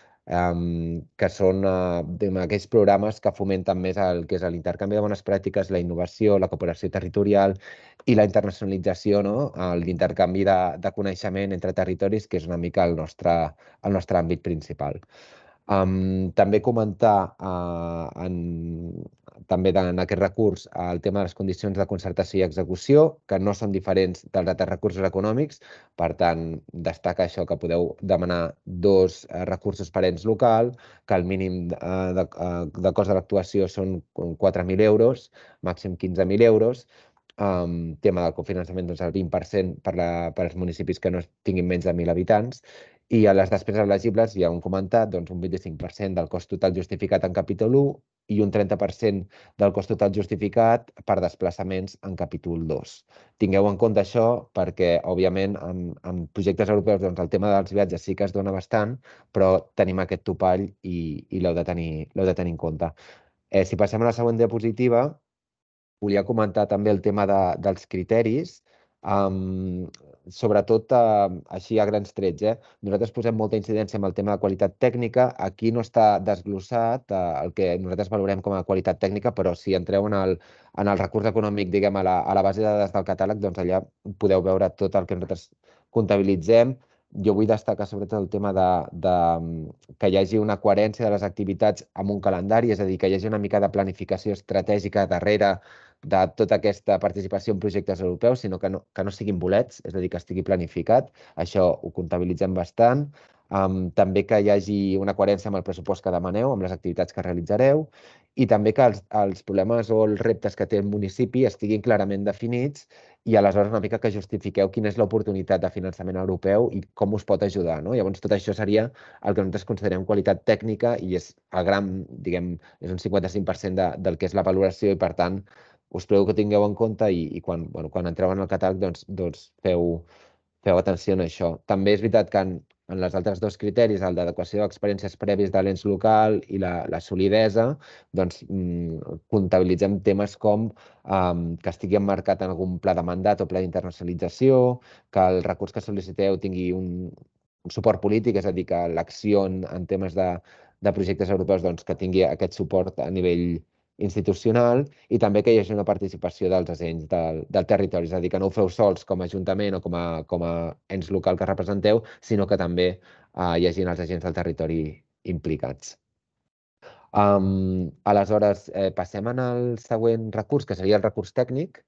um, que són uh, aquells programes que fomenten més el que és l'intercanvi de bones pràctiques, la innovació, la cooperació territorial i la internacionalització, no? L'intercanvi de, de coneixement entre territoris, que és una mica el nostre, el nostre àmbit principal. Um, també comentar uh, en, també en aquest recurs el tema de les condicions de concertació i execució, que no són diferents dels altres recursos econòmics. Per tant, destaca això, que podeu demanar dos recursos per ens local, que el mínim de, de cost de l'actuació són quatre mil euros, màxim quinze mil euros. Um, tema del cofinançament, doncs el vint per cent per, la, per als municipis que no tinguin menys de mil habitants, i a les despeses elegibles, ja ho hem comentat, doncs un vint-i-cinc per cent del cost total justificat en capítol u i un trenta per cent del cost total justificat per desplaçaments en capítol dos. Tingueu en compte això perquè, òbviament, en, en projectes europeus doncs, el tema dels viatges sí que es dona bastant, però tenim aquest topall i, i l'heu de, tenir, l'heu de tenir en compte. Eh, si passem a la següent diapositiva, volia comentar també el tema de, dels criteris, um, sobretot uh, així a grans trets. Eh? Nosaltres posem molta incidència en el tema de qualitat tècnica. Aquí no està desglossat uh, el que nosaltres valorem com a qualitat tècnica, però si entreu en el, en el recurs econòmic, diguem, a la, a la base de dades del catàleg, doncs allà podeu veure tot el que nosaltres comptabilitzem. Jo vull destacar sobretot el tema de, de que hi hagi una coherència de les activitats amb un calendari, és a dir, que hi hagi una mica de planificació estratègica darrere de tota aquesta participació en projectes europeus, sinó que no, que no siguin bolets, és a dir, que estigui planificat. Això ho comptabilitzem bastant. Um, també que hi hagi una coherència amb el pressupost que demaneu, amb les activitats que realitzareu, i també que els, els problemes o els reptes que té el municipi estiguin clarament definits i aleshores una mica que justifiqueu quina és l'oportunitat de finançament europeu i com us pot ajudar. No? Llavors, tot això seria el que nosaltres considerem qualitat tècnica i és el gran, diguem, és un cinquanta-cinc per cent de, del que és la valoració i, per tant, us prego que tingueu en compte i, i quan, bueno, quan entreu en el catàleg doncs, doncs feu, feu atenció a això. També és veritat que en, en les altres dos criteris, el d'adequació d'experiències prèvies de l'ens local i la, la solidesa, doncs mm, comptabilitzem temes com um, que estigui emmarcat en algun pla de mandat o pla d'internacionalització, que el recurs que sol·liciteu tingui un, un suport polític, és a dir, que l'acció en, en temes de, de projectes europeus doncs, que tingui aquest suport a nivell institucional i també que hi hagi una participació dels agents del, del territori, és a dir, que no ho feu sols com a ajuntament o com a, com a ens local que representeu, sinó que també eh, hi hagin els agents del territori implicats. Um, aleshores, eh, passem al següent recurs, que seria el recurs tècnic,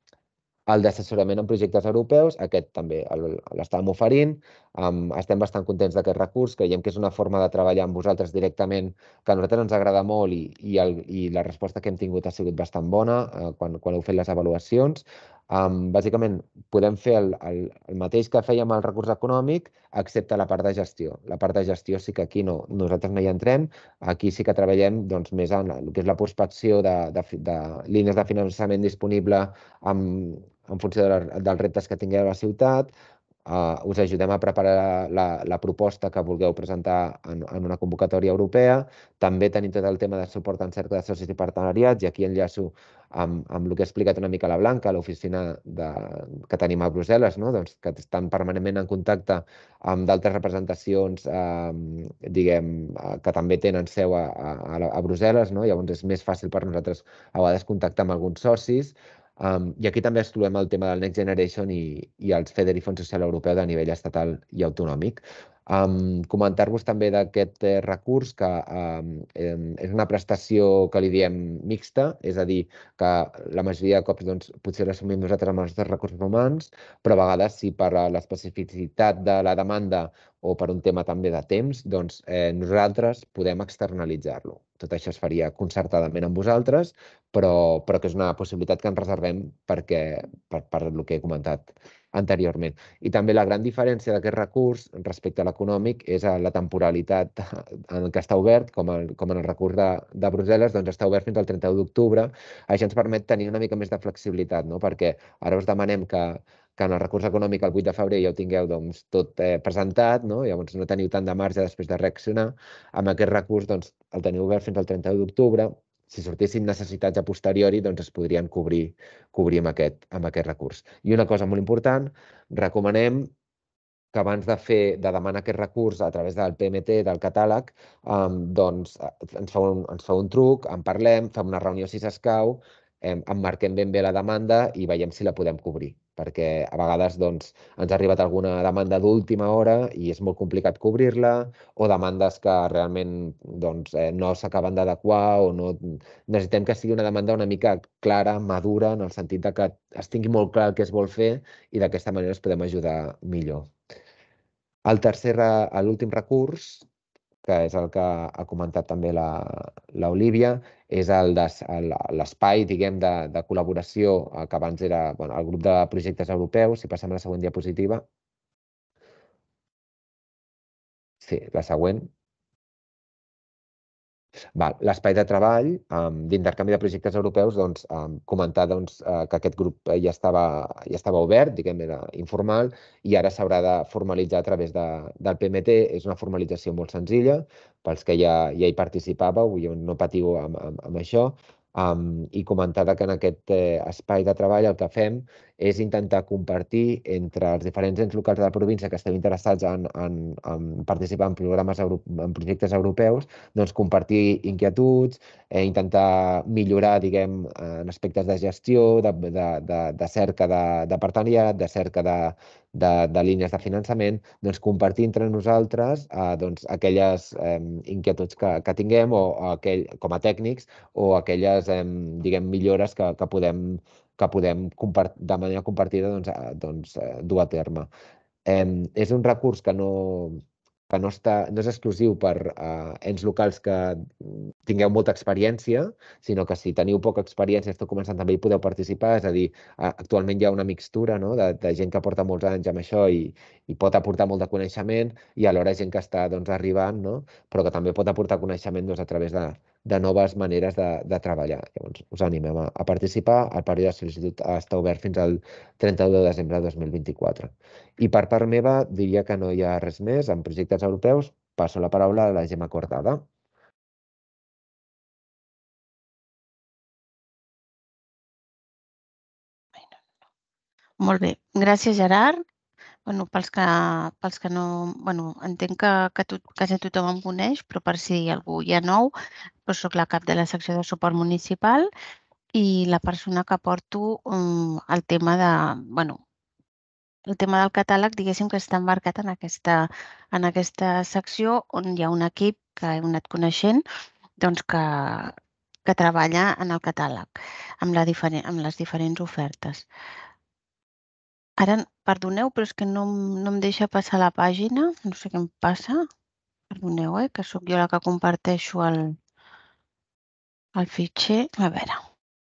el d'assessorament en projectes europeus. Aquest també l'estàvem oferint. Um, estem bastant contents d'aquest recurs. Creiem que és una forma de treballar amb vosaltres directament que a nosaltres ens agrada molt i, i, el, i la resposta que hem tingut ha sigut bastant bona uh, quan, quan heu fet les avaluacions. Um, bàsicament, podem fer el, el, el mateix que fèiem al recurs econòmic, excepte la part de gestió. La part de gestió sí que aquí no, nosaltres no hi entrem. Aquí sí que treballem doncs, més en el que és la prospecció de, de, de línies de finançament disponible amb en funció de la, dels reptes que tingueu a la ciutat, uh, us ajudem a preparar la, la proposta que vulgueu presentar en, en una convocatòria europea. També tenim tot el tema de suport en cerca de socis i partenariats, i aquí enllaço amb, amb el que ha explicat una mica la Blanca, l'oficina que tenim a Brussel·les, no? Doncs, que estan permanentment en contacte amb d'altres representacions eh, diguem, que també tenen seu a, a, a Brussel·les, no? Llavors és més fàcil per nosaltres a vegades contactar amb alguns socis. Um, I aquí també excloem el tema del Next Generation i, i els FEDER i Fons Social Europeu de nivell estatal i autonòmic. Um, Comentar-vos també d'aquest eh, recurs que um, eh, és una prestació que li diem mixta, és a dir, que la majoria de cops doncs, potser l'assumim nosaltres amb els nostres recursos humans, però a vegades si per l'especificitat de la demanda o per un tema també de temps, doncs eh, nosaltres podem externalitzar-lo. Tot això es faria concertadament amb vosaltres, però, però que és una possibilitat que ens reservem perquè, per, per el que he comentat anteriorment. I també la gran diferència d'aquest recurs respecte a l'econòmic és la temporalitat en què està obert, com, el, com en el recurs de, de Brussel·les, doncs està obert fins al trenta-u d'octubre. Això ens permet tenir una mica més de flexibilitat, no? Perquè ara us demanem que, que en el recurs econòmic el vuit de febrer ja ho tingueu doncs, tot eh, presentat, no? Llavors no teniu tant de marge després de reaccionar. Amb aquest recurs doncs, el teniu obert fins al trenta-u d'octubre. Si sortissin necessitats a posteriori, doncs es podrien cobrir, cobrir amb, aquest, amb aquest recurs. I una cosa molt important, recomanem que abans de, fer, de demanar aquest recurs a través del P M T, del catàleg, um, doncs ens fa, un, ens fa un truc, en parlem, fem una reunió si s'escau emmarquem ben bé la demanda i veiem si la podem cobrir, perquè a vegades doncs, ens ha arribat alguna demanda d'última hora i és molt complicat cobrir-la, o demandes que realment doncs, eh, no s'acaben d'adequar o no... Necessitem que sigui una demanda una mica clara, madura, en el sentit de que es tingui molt clar el que es vol fer i d'aquesta manera es podem ajudar millor. El tercer, l'últim recurs, que és el que ha comentat també l'Olívia, és l'espai, diguem, de, de col·laboració que abans era bueno, el grup de projectes europeus. Si passem a la següent diapositiva. Sí, la següent. L'espai de treball d'intercanvi de projectes europeus, doncs, comentar doncs, que aquest grup ja estava, ja estava obert, diguem, era informal, i ara s'haurà de formalitzar a través de, del P M T. És una formalització molt senzilla, pels que ja, ja hi participàveu, no patiu amb, amb, amb això, um, i comentar que en aquest eh, espai de treball el que fem és intentar compartir entre els diferents ens locals de la província que estem interessats en, en, en participar en programes, en projectes europeus, doncs compartir inquietuds, eh, intentar millorar, diguem, en aspectes de gestió, de, de, de, de cerca de, de partenariat, de cerca de, de, de línies de finançament, doncs compartir entre nosaltres eh, doncs, aquelles eh, inquietuds que, que tinguem o, o aquell, com a tècnics, o aquelles, eh, diguem, millores que, que podem que podem de manera compartida doncs, doncs, dur a terme. Eh, és un recurs que no, que no, està, no és exclusiu per uh, ens locals que tingueu molta experiència, sinó que si teniu poca experiència, esteu començant, també hi podeu participar. És a dir, uh, actualment hi ha una mixtura, no?, de, de gent que porta molts anys amb això i, i pot aportar molt de coneixement, i alhora gent que està doncs, arribant, no?, però que també pot aportar coneixement doncs, a través de, de noves maneres de, de treballar. Llavors, us animem a, a participar. El període de sol·licitud està obert fins al trenta-u de desembre de dos mil vint-i-quatre. I per part meva diria que no hi ha res més. En projectes europeus passo la paraula a la Gemma Cortada. Molt bé. Gràcies, Gerard. Bueno, pels que, pels que no... Bueno, entenc que, que tot, quasi tothom em coneix, però per si algú hi ha nou, doncs soc la cap de la secció de suport municipal i la persona que porto um, el tema de... Bueno, el tema del catàleg, diguéssim, que està embarcat en aquesta, en aquesta secció on hi ha un equip que hem anat coneixent doncs que, que treballa en el catàleg amb, la diferent, amb les diferents ofertes. Ara, perdoneu, però és que no, no em deixa passar la pàgina. No sé què em passa. Perdoneu, eh, que sóc jo la que comparteixo el, el fitxer. A veure.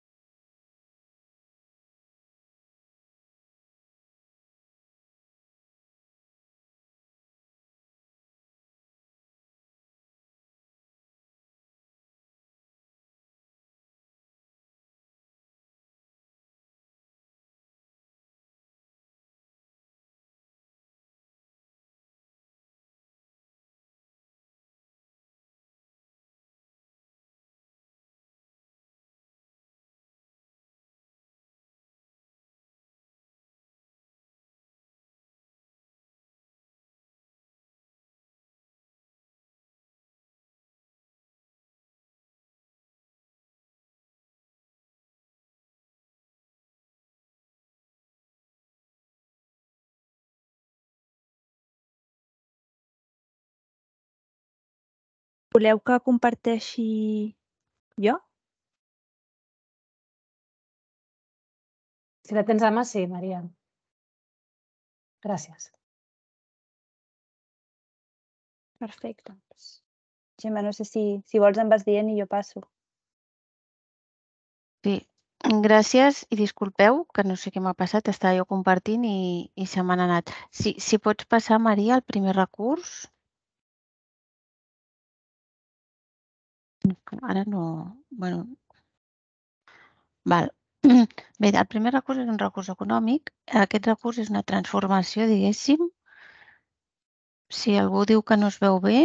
Voleu que comparteixi jo? Si la tens a mà, sí, Maria. Gràcies. Perfecte. Gemma, no sé si, si vols em vas dient i jo passo. Sí, gràcies i disculpeu, que no sé què m'ha passat, estava jo compartint i, i se m'han anat. Si, si pots passar, Maria, el primer recurs. Ara no... Bueno, val. Bé, el primer recurs és un recurs econòmic. Aquest recurs és una transformació, diguéssim. Si algú diu que no es veu bé...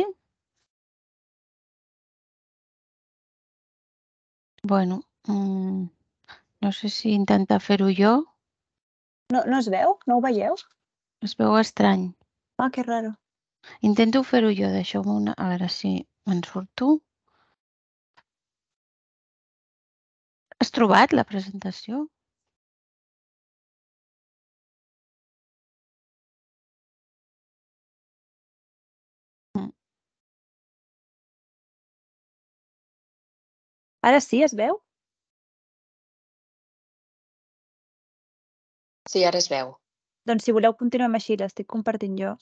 Bueno, mmm, no sé si intentar fer-ho jo. No, no es veu? No ho veieu? Es veu estrany. Ah, que raro. Intento fer-ho jo, deixeu-me una... A veure si me'n surto. Has trobat la presentació? Ara sí, es veu? Sí, ara es veu. Doncs si voleu continuem així, l'estic compartint jo.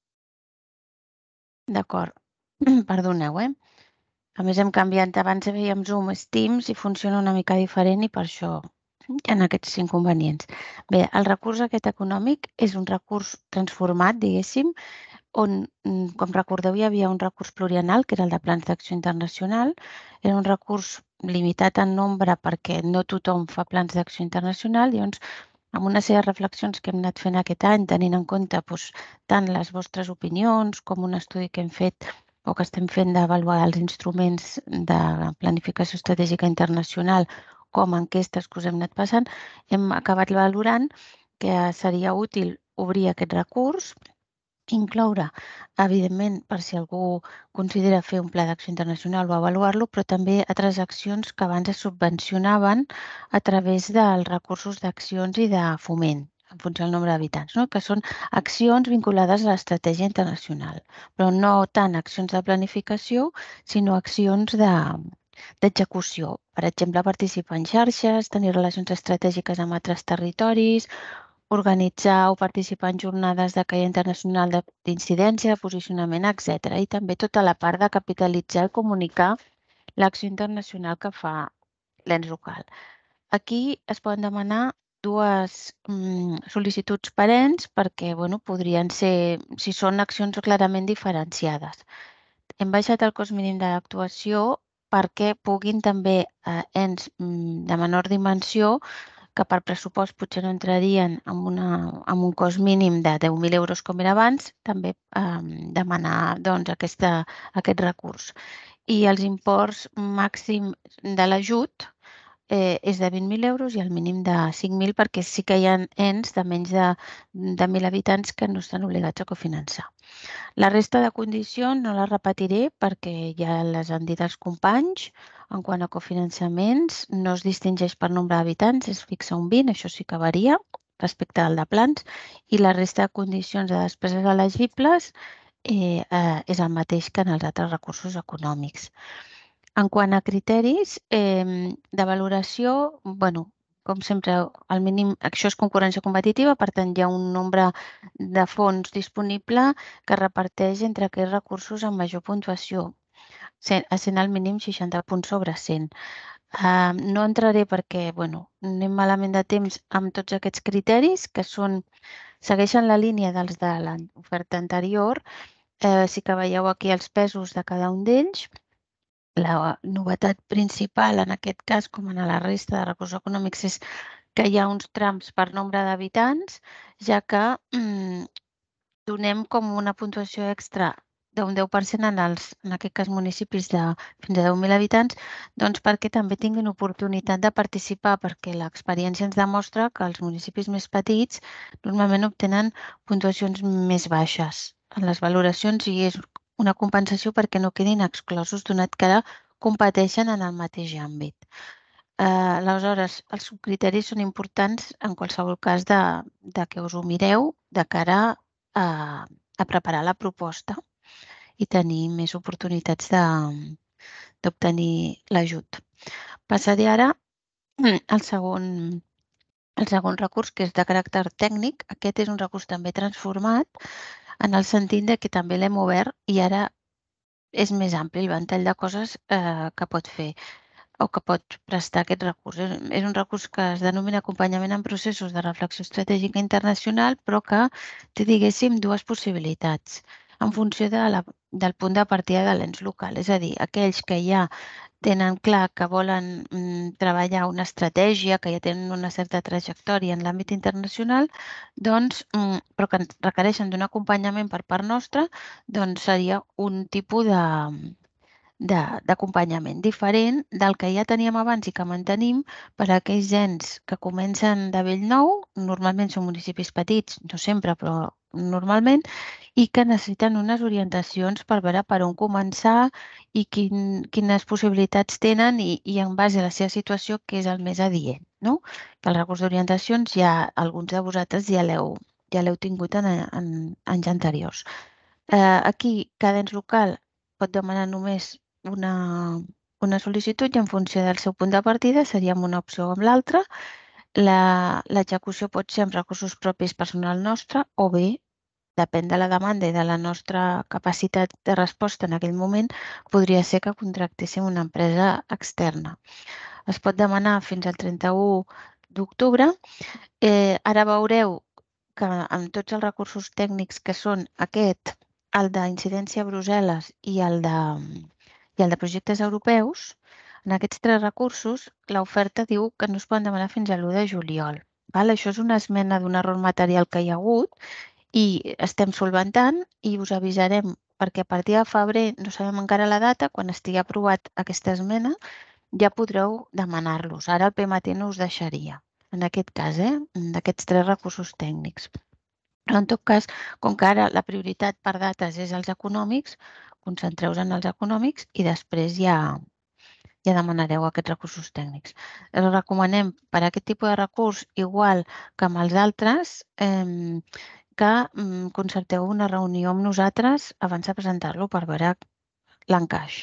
D'acord. Perdoneu, eh? A més, hem canviat. Abans veiem Zoom, Teams i funciona una mica diferent i per això hi ha aquests inconvenients. Bé, el recurs aquest econòmic és un recurs transformat, diguéssim, on, com recordeu, hi havia un recurs plurianual, que era el de plans d'acció internacional. Era un recurs limitat en nombre perquè no tothom fa plans d'acció internacional. Llavors, amb una sèrie de reflexions que hem anat fent aquest any, tenint en compte doncs, tant les vostres opinions com un estudi que hem fet o que estem fent d'avaluar els instruments de planificació estratègica internacional com enquestes que us hem anat passant, hem acabat valorant que seria útil obrir aquest recurs, incloure, evidentment, per si algú considera fer un pla d'acció internacional o avaluar-lo, però també altres accions que abans es subvencionaven a través dels recursos d'accions i de foment, en funció del nombre d'habitants, no? Que són accions vinculades a l'estratègia internacional, però no tant accions de planificació, sinó accions de d'execució. Per exemple, participar en xarxes, tenir relacions estratègiques amb altres territoris, organitzar o participar en jornades de caia internacional d'incidència, de posicionament, etcètera. I també tota la part de capitalitzar i comunicar l'acció internacional que fa l'ens local. Aquí es poden demanar dues mm, sol·licituds parents perquè bueno, podrien ser, si són accions clarament diferenciades. Hem baixat el cost mínim de l'actuació perquè puguin també eh, ens mm, de menor dimensió que per pressupost potser no entrarien en, una, en un cost mínim de deu mil euros com era abans, també eh, demanar doncs, aquesta, aquest recurs. I els imports màxim de l'ajut eh, és de vint mil euros i el mínim de cinc mil perquè sí que hi ha ens de menys de, de mil habitants que no estan obligats a cofinançar. La resta de condicions no les repetiré perquè ja les han dit els companys. En quant a cofinançaments, no es distingeix per nombre d'habitants, es fixa un vint, això sí que varia respecte al de plans, i la resta de condicions de despeses elegibles eh, eh, és el mateix que en els altres recursos econòmics. En quant a criteris eh, de valoració, bueno, com sempre, el mínim, això és concurrència competitiva, per tant, hi ha un nombre de fons disponible que reparteix entre aquells recursos amb major puntuació, sent el mínim seixanta punts sobre cent. Uh, no entraré perquè bueno, anem malament de temps amb tots aquests criteris que són, segueixen la línia dels de l'oferta anterior. Eh, sí que veieu aquí els pesos de cada un d'ells. La novetat principal en aquest cas, com en la resta de recursos econòmics, és que hi ha uns trams per nombre d'habitants, ja que mm, donem com una puntuació extra d'un deu per cent en, els, en aquest cas municipis de fins a deu mil habitants, doncs perquè també tinguin oportunitat de participar, perquè l'experiència ens demostra que els municipis més petits normalment obtenen puntuacions més baixes en les valoracions i és una compensació perquè no quedin exclosos donat que ara competeixen en el mateix àmbit. Eh, aleshores, els criteris són importants en qualsevol cas de, de que us ho mireu de cara a, a preparar la proposta i tenir més oportunitats d'obtenir l'ajut. Passaré ara al segon, el segon recurs, que és de caràcter tècnic. Aquest és un recurs també transformat en el sentit de que també l'hem obert i ara és més ampli el ventall de coses eh, que pot fer o que pot prestar aquest recurs. És un recurs que es denomina acompanyament en processos de reflexió estratègica internacional, però que té, diguéssim, dues possibilitats en funció de la, del punt de partida de l'ens local. És a dir, aquells que ja tenen clar que volen mm, treballar una estratègia, que ja tenen una certa trajectòria en l'àmbit internacional, doncs, mm, però que requereixen d'un acompanyament per part nostra, doncs seria un tipus de, d'acompanyament, diferent del que ja teníem abans i que mantenim per a aquells ens que comencen de bell nou, normalment són municipis petits, no sempre, però normalment, i que necessiten unes orientacions per veure per on començar i quin, quines possibilitats tenen i, i en base a la seva situació què és el més adient. No? Que el recurs d'orientacions ja alguns de vosaltres ja l'heu ja l'heu tingut en, en anys anteriors. Eh, aquí cada ens local pot demanar només una, una sol·licitud i en funció del seu punt de partida seria amb una opció o amb l'altra. L'execució pot ser amb recursos propis personal nostre o bé, depèn de la demanda i de la nostra capacitat de resposta en aquell moment, podria ser que contractéssim una empresa externa. Es pot demanar fins al trenta-u d'octubre. Eh, ara veureu que amb tots els recursos tècnics que són aquest, el d'incidència a Brussel·les i el de, i el de projectes europeus, en aquests tres recursos l'oferta diu que no es poden demanar fins a l'u de juliol. Val? Això és una esmena d'un error material que hi ha hagut i estem solventant i us avisarem perquè a partir de febrer, no sabem encara la data, quan estigui aprovat aquesta esmena, ja podreu demanar-los. Ara el P M T no us deixaria, en aquest cas, eh? d'aquests tres recursos tècnics. Però en tot cas, com que ara la prioritat per dates és els econòmics, concentreu-vos en els econòmics i després ja, ja demanareu aquests recursos tècnics. Els recomanem per a aquest tipus de recurs, igual que amb els altres, eh, que concerteu una reunió amb nosaltres abans de presentar-lo per veure l'encaix.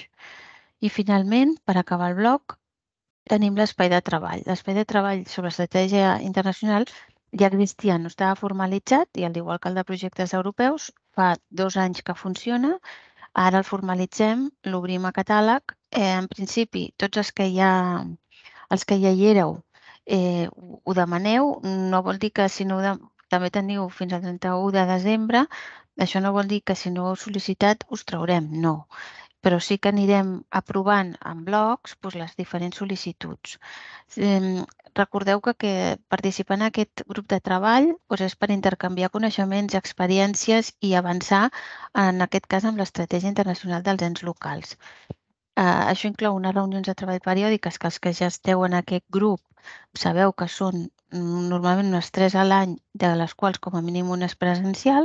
I finalment, per acabar el bloc, tenim l'espai de treball. L'espai de treball sobre estratègia internacional ja existia, no estava formalitzat i, al igual que el de projectes europeus, fa dos anys que funciona. Ara el formalitzem, l'obrim a catàleg. Eh, en principi, tots els que ja, els que ja hi éreu eh, ho demaneu. No vol dir que si no ho de... també teniu fins al trenta-u de desembre. Això no vol dir que si no ho heu sol·licitat us traurem, no. Però sí que anirem aprovant en blocs doncs, les diferents sol·licituds. Eh, recordeu que, que participar en aquest grup de treball doncs, és per intercanviar coneixements, experiències i avançar, en aquest cas, amb l'estratègia internacional dels ens locals. Eh, això inclou unes reunions de treball periòdiques que els que ja esteu en aquest grup sabeu que són normalment unes tres a l'any, de les quals com a mínim una és presencial,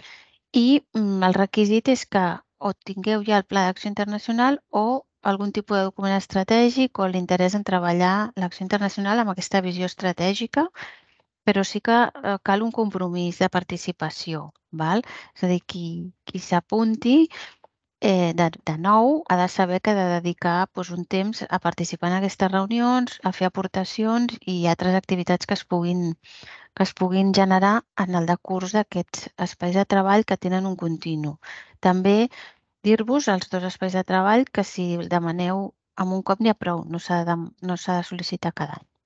i el requisit és que o tingueu ja el Pla d'Acció Internacional o algun tipus de document estratègic o l'interès en treballar l'acció internacional amb aquesta visió estratègica, però sí que cal un compromís de participació. Val? És a dir, qui, qui s'apunti eh, de, de nou ha de saber que ha de dedicar doncs, un temps a participar en aquestes reunions, a fer aportacions i altres activitats que es puguin que es puguin generar en el decurs d'aquests espais de treball que tenen un continu. També dir-vos als dos espais de treball que si el demaneu amb un cop n'hi ha prou, no s'ha de, no s'ha de sol·licitar cada any.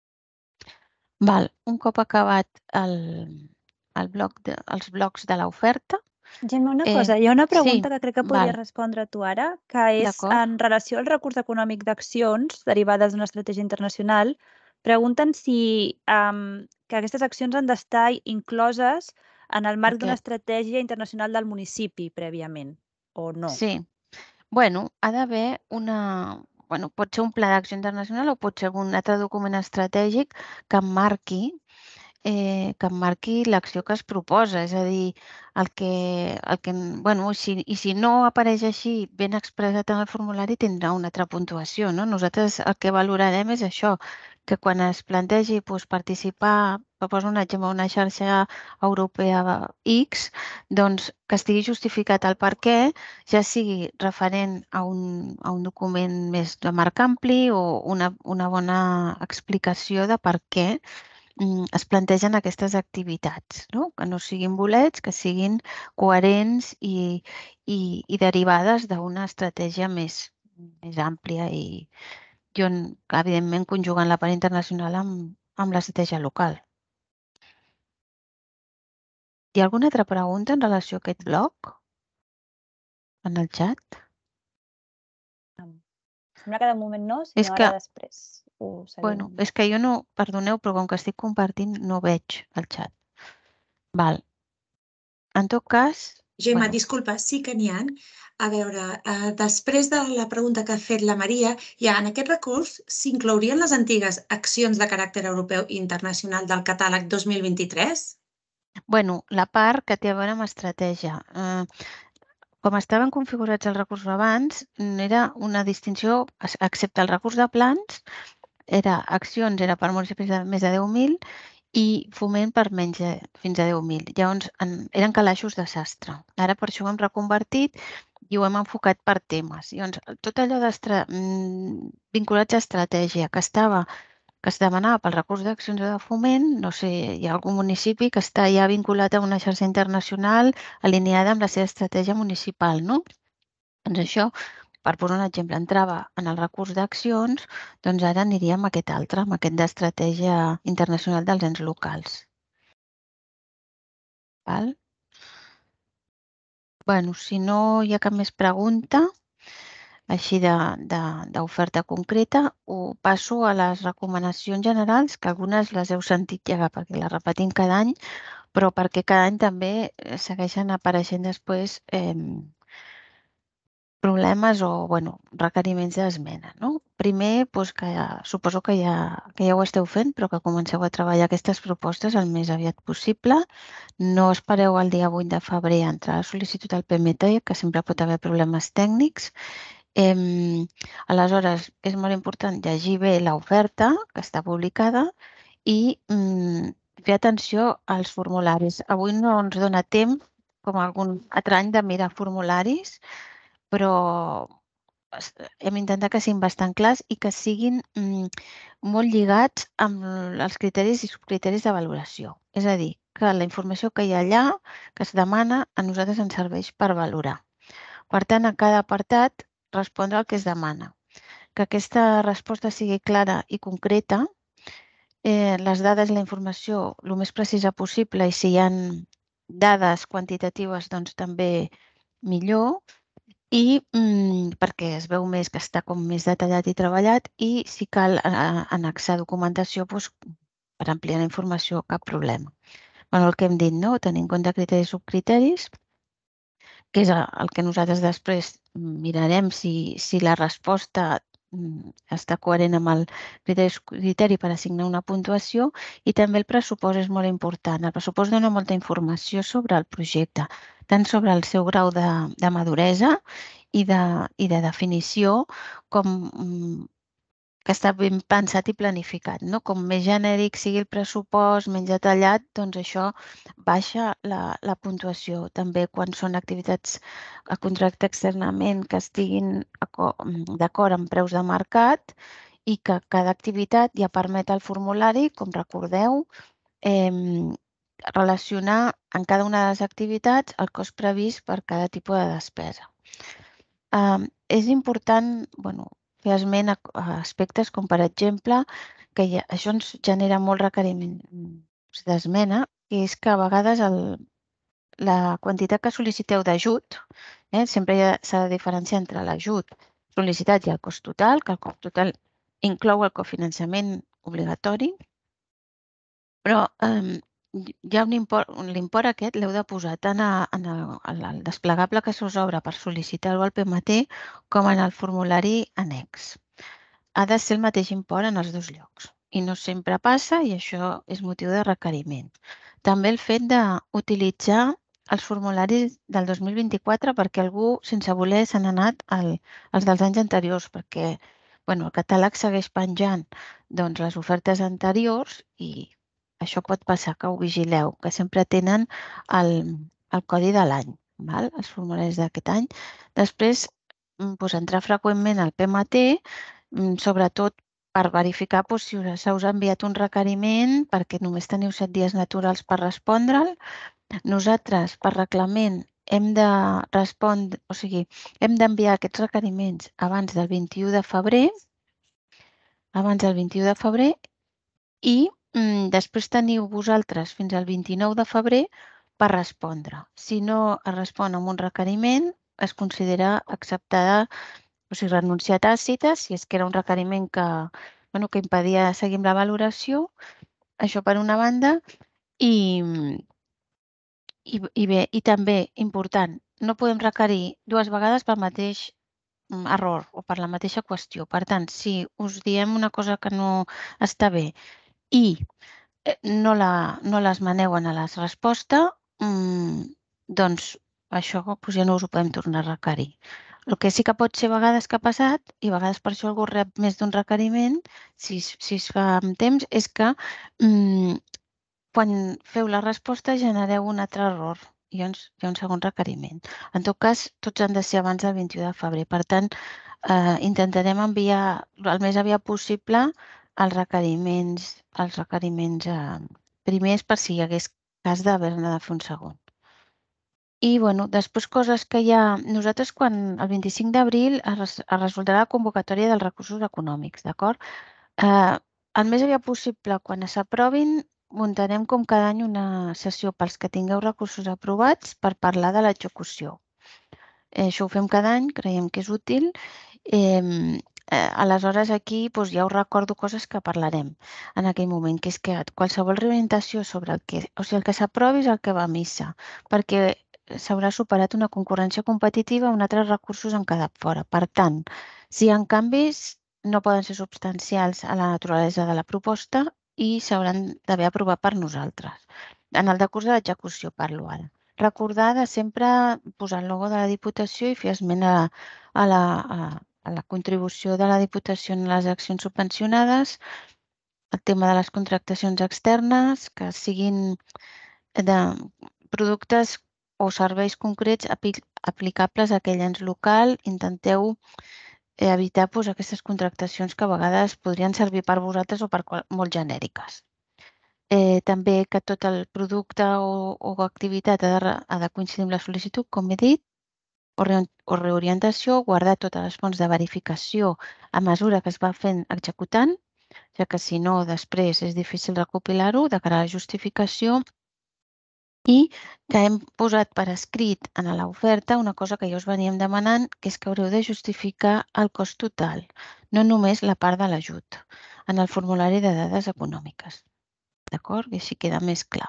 Val. Un cop acabat el, el bloc de, els blocs de l'oferta... Gemma, una cosa, hi ha una pregunta sí, que crec que podries val. respondre tu ara, que és en relació al recurs econòmic d'accions derivades d'una estratègia internacional. Pregunten si um, que aquestes accions han d'estar incloses en el marc d'una estratègia internacional del municipi prèviament, o no? Sí. Bueno, ha d'haver una... Bueno, pot ser un pla d'acció internacional o pot ser un altre document estratègic que emmarqui eh, que emmarqui l'acció que es proposa. És a dir, el que... El que bueno, si, i si no apareix així ben expressat en el formulari, tindrà una altra puntuació. No? Nosaltres el que valorarem és això, que quan es plantegi doncs, participar, per posar un exemple, una xarxa europea X, doncs que estigui justificat el per què, ja sigui referent a un, a un document més de marc ampli o una, una bona explicació de per què es plantegen aquestes activitats, no? Que no siguin bolets, que siguin coherents i, i, i derivades d'una estratègia més, més àmplia i, jo, evidentment, conjugant la part internacional amb, amb l'estratègia local. Hi ha alguna altra pregunta en relació a aquest bloc? En el xat? Sembla que de moment no, si no ara després ho seguim. Bueno, és que jo no, perdoneu, però com que estic compartint no veig el xat. Val. En tot cas, Gemma, disculpa, sí que n'hi ha. A veure, després de la pregunta que ha fet la Maria, ja en aquest recurs s'inclourien les antigues accions de caràcter europeu i internacional del catàleg dos mil vint-i-tres? Bueno, la part que té a veure amb estratègia. Com estaven configurats els recursos abans, era una distinció, excepte el recurs de plans, era accions era per municipis de més de deu mil i foment per menys de, fins a deu mil. Llavors, en, eren calaixos de sastre. Ara per això ho hem reconvertit i ho hem enfocat per temes. Llavors, tot allò vinculats a estratègia que estava que es demanava pel recurs d'accions de foment, no sé, hi ha algun municipi que està ja vinculat a una xarxa internacional alineada amb la seva estratègia municipal, no? Doncs això, per posar un exemple, entrava en el recurs d'accions, doncs ara aniríem a aquest altre, amb aquest d'estratègia internacional dels ens locals. Val? Bueno, si no hi ha cap més pregunta, així d'oferta concreta, ho passo a les recomanacions generals, que algunes les heu sentit ja perquè les repetim cada any, però perquè cada any també segueixen apareixent després eh, problemes o bueno, requeriments d'esmena. No? Primer, doncs que ja, suposo que ja, que ja ho esteu fent, però que comenceu a treballar aquestes propostes el més aviat possible. No espereu el dia vuit de febrer a entrar a la sol·licitud al P M T, que sempre pot haver problemes tècnics. Eh, aleshores, és molt important llegir bé l'oferta que està publicada i mm, fer atenció als formularis. Avui no ens dona temps, com algun altre any, de mirar formularis, però hem intentat que siguin bastant clars i que siguin mm, molt lligats amb els criteris i subcriteris de valoració. És a dir, que la informació que hi ha allà, que es demana, a nosaltres ens serveix per valorar. Per tant, a cada apartat respondre el que es demana. Que aquesta resposta sigui clara i concreta, eh, les dades i la informació el més precisa possible i si hi ha dades quantitatives doncs també millor i mm, perquè es veu més que està com més detallat i treballat i si cal annexar documentació doncs, per ampliar la informació cap problema. Bueno, el que hem dit, no? Tenir en compte criteris i subcriteris, que és el que nosaltres després mirarem si, si la resposta està coherent amb el criteri, criteri per assignar una puntuació i també el pressupost és molt important. El pressupost dona molta informació sobre el projecte, tant sobre el seu grau de, de maduresa i de, i de definició com que està ben pensat i planificat. No? Com més genèric sigui el pressupost, menys detallat, doncs això baixa la, la puntuació. També quan són activitats a contracte externament que estiguin d'acord amb preus de mercat i que cada activitat ja permet al formulari, com recordeu, eh, relacionar en cada una de les activitats el cost previst per cada tipus de despesa. Eh, és important, bueno, fer esment a aspectes com, per exemple, que ja, això ens genera molt requeriment d'esmena, que és que a vegades el, la quantitat que sol·liciteu d'ajut, eh, sempre s'ha de diferenciar entre l'ajut sol·licitat i el cost total, que el cost total inclou el cofinançament obligatori, però eh, hi ha un import, l'import aquest l'heu de posar tant a, en el, en el desplegable que se us obre per sol·licitar-ho al P M T com en el formulari annex. Ha de ser el mateix import en els dos llocs i no sempre passa i això és motiu de requeriment. També el fet d'utilitzar els formularis del dos mil vint-i-quatre perquè algú, sense voler, se n'ha anat al, als dels anys anteriors perquè bueno, el catàleg segueix penjant doncs, les ofertes anteriors i això pot passar, que ho vigileu, que sempre tenen el, el codi de l'any, els formularis d'aquest any. Després, doncs, entrar freqüentment al P M T, sobretot per verificar doncs, si se us ha enviat un requeriment perquè només teniu set dies naturals per respondre'l. Nosaltres, per reglament, hem de respondre, o sigui, hem d'enviar aquests requeriments abans del vint-i-u de febrer, abans del vint-i-u de febrer i mm, després teniu vosaltres fins al vint-i-nou de febrer per respondre. Si no es respon amb un requeriment, es considera acceptada, o sigui, renunciar tàcita, si és que era un requeriment que, bueno, que impedia seguir amb la valoració, això per una banda, i, I bé, i també, important, no podem requerir dues vegades pel mateix error o per la mateixa qüestió. Per tant, si us diem una cosa que no està bé i no l'esmeneu en la resposta, doncs això ja no us ho podem tornar a requerir. El que sí que pot ser a vegades que ha passat, i a vegades per això algú rep més d'un requeriment, si es fa amb temps, és que quan feu la resposta genereu un altre error i hi ha un segon requeriment. En tot cas, tots han de ser abans del vint-i-u de febrer. Per tant, intentarem enviar el més aviat possible els requeriments primers per si hi hagués cas d'haver-ne de fer un segon. I després coses que hi ha... Nosaltres, quan el vint-i-cinc d'abril es resultarà la convocatòria dels recursos econòmics, d'acord? El més aviat possible, quan s'aprovin, muntarem com cada any una sessió pels que tingueu recursos aprovats per parlar de l'execució. Això ho fem cada any, creiem que és útil. Aleshores, aquí ja us recordo coses que parlarem en aquell moment, que és que qualsevol reorientació sobre el que... O sigui, el que s'aprovi és el que va a missa, perquè s'haurà superat una concurrència competitiva on altres recursos han quedat fora. Per tant, si hi ha canvis, no poden ser substancials a la naturalesa de la proposta i s'hauran d'haver aprovat per nosaltres. En el decurs de l'execució parlo ara. Recordar de sempre posar el logo de la Diputació i fer esment a la contribució de la Diputació en les accions subvencionades, el tema de les contractacions externes, que siguin de productes o serveis concrets aplicables a aquell ens local. Intenteu evitar aquestes contractacions que a vegades podrien servir per vosaltres o per molt genèriques. També que tot el producte o activitat ha de coincidir amb la sol·licitud, com he dit, o reorientació, guardar totes les fonts de verificació a mesura que es va fent executant, ja que si no, després és difícil recopilar-ho de cara a la justificació, i que hem posat per escrit en l'oferta una cosa que ja us veníem demanant, que és que haureu de justificar el cost total, no només la part de l'ajut, en el formulari de dades econòmiques. D'acord? I així queda més clar.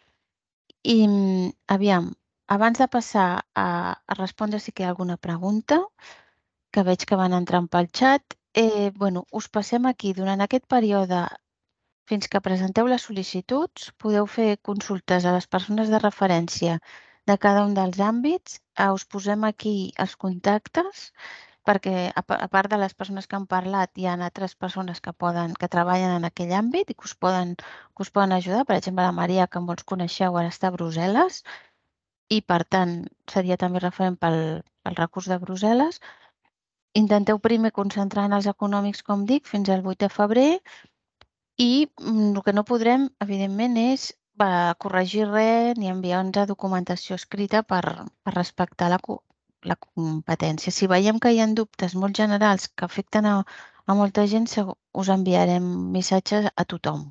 I, aviam, abans de passar a respondre si hi ha alguna pregunta, que veig que van entrant pel xat, us passem aquí, durant aquest període, fins que presenteu les sol·licituds, podeu fer consultes a les persones de referència de cada un dels àmbits. Us posem aquí els contactes, perquè a part de les persones que han parlat, hi ha altres persones que treballen en aquell àmbit i que us poden ajudar. Per exemple, la Maria, que molts coneixeu, ara està a Brussel·les i, per tant, seria també referent pel recurs de Brussel·les. Intenteu primer concentrar en els econòmics, com dic, fins al vuit de febrer. I el que no podrem, evidentment, és corregir res ni enviar-nos documentació escrita per respectar la competència. Si veiem que hi ha dubtes molt generals que afecten a molta gent, us enviarem missatges a tothom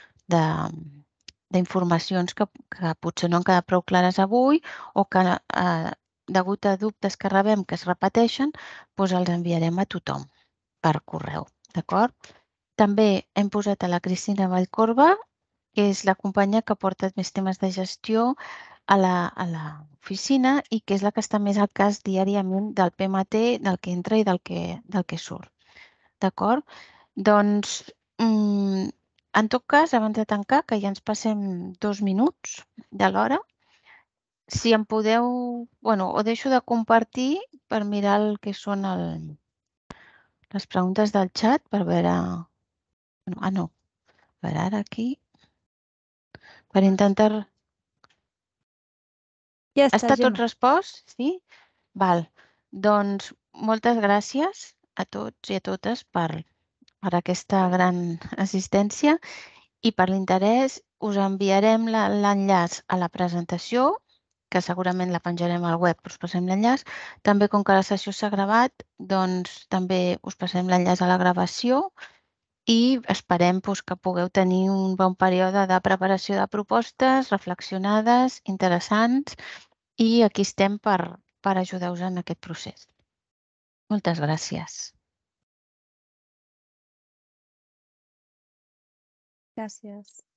d'informacions que potser no han quedat prou clares avui o que, degut a dubtes que rebem que es repeteixen, els enviarem a tothom per correu. D'acord? També hem posat a la Cristina Vallcorba, que és la companya que porta més temes de gestió a l'oficina i que és la que està més al cas diàriament del P M T, del que entra i del que surt. D'acord? Doncs, en tot cas, abans de tancar, que ja ens passem dos minuts de l'hora, si em podeu... Bé, ho deixo de compartir per mirar el que són les preguntes del xat, per veure... Ah, no. Per ara aquí... Per intentar... Ja està, Està tot Gemma. respost? Sí? Val. Doncs moltes gràcies a tots i a totes per aquesta gran assistència i per l'interès. Us enviarem l'enllaç a la presentació, que segurament la penjarem al web, però us passem l'enllaç. També, com que la sessió s'ha gravat, doncs també us passem l'enllaç a la gravació i esperem que pugueu tenir un bon període de preparació de propostes reflexionades, interessants, i aquí estem per ajudar-vos en aquest procés. Moltes gràcies. Gràcies.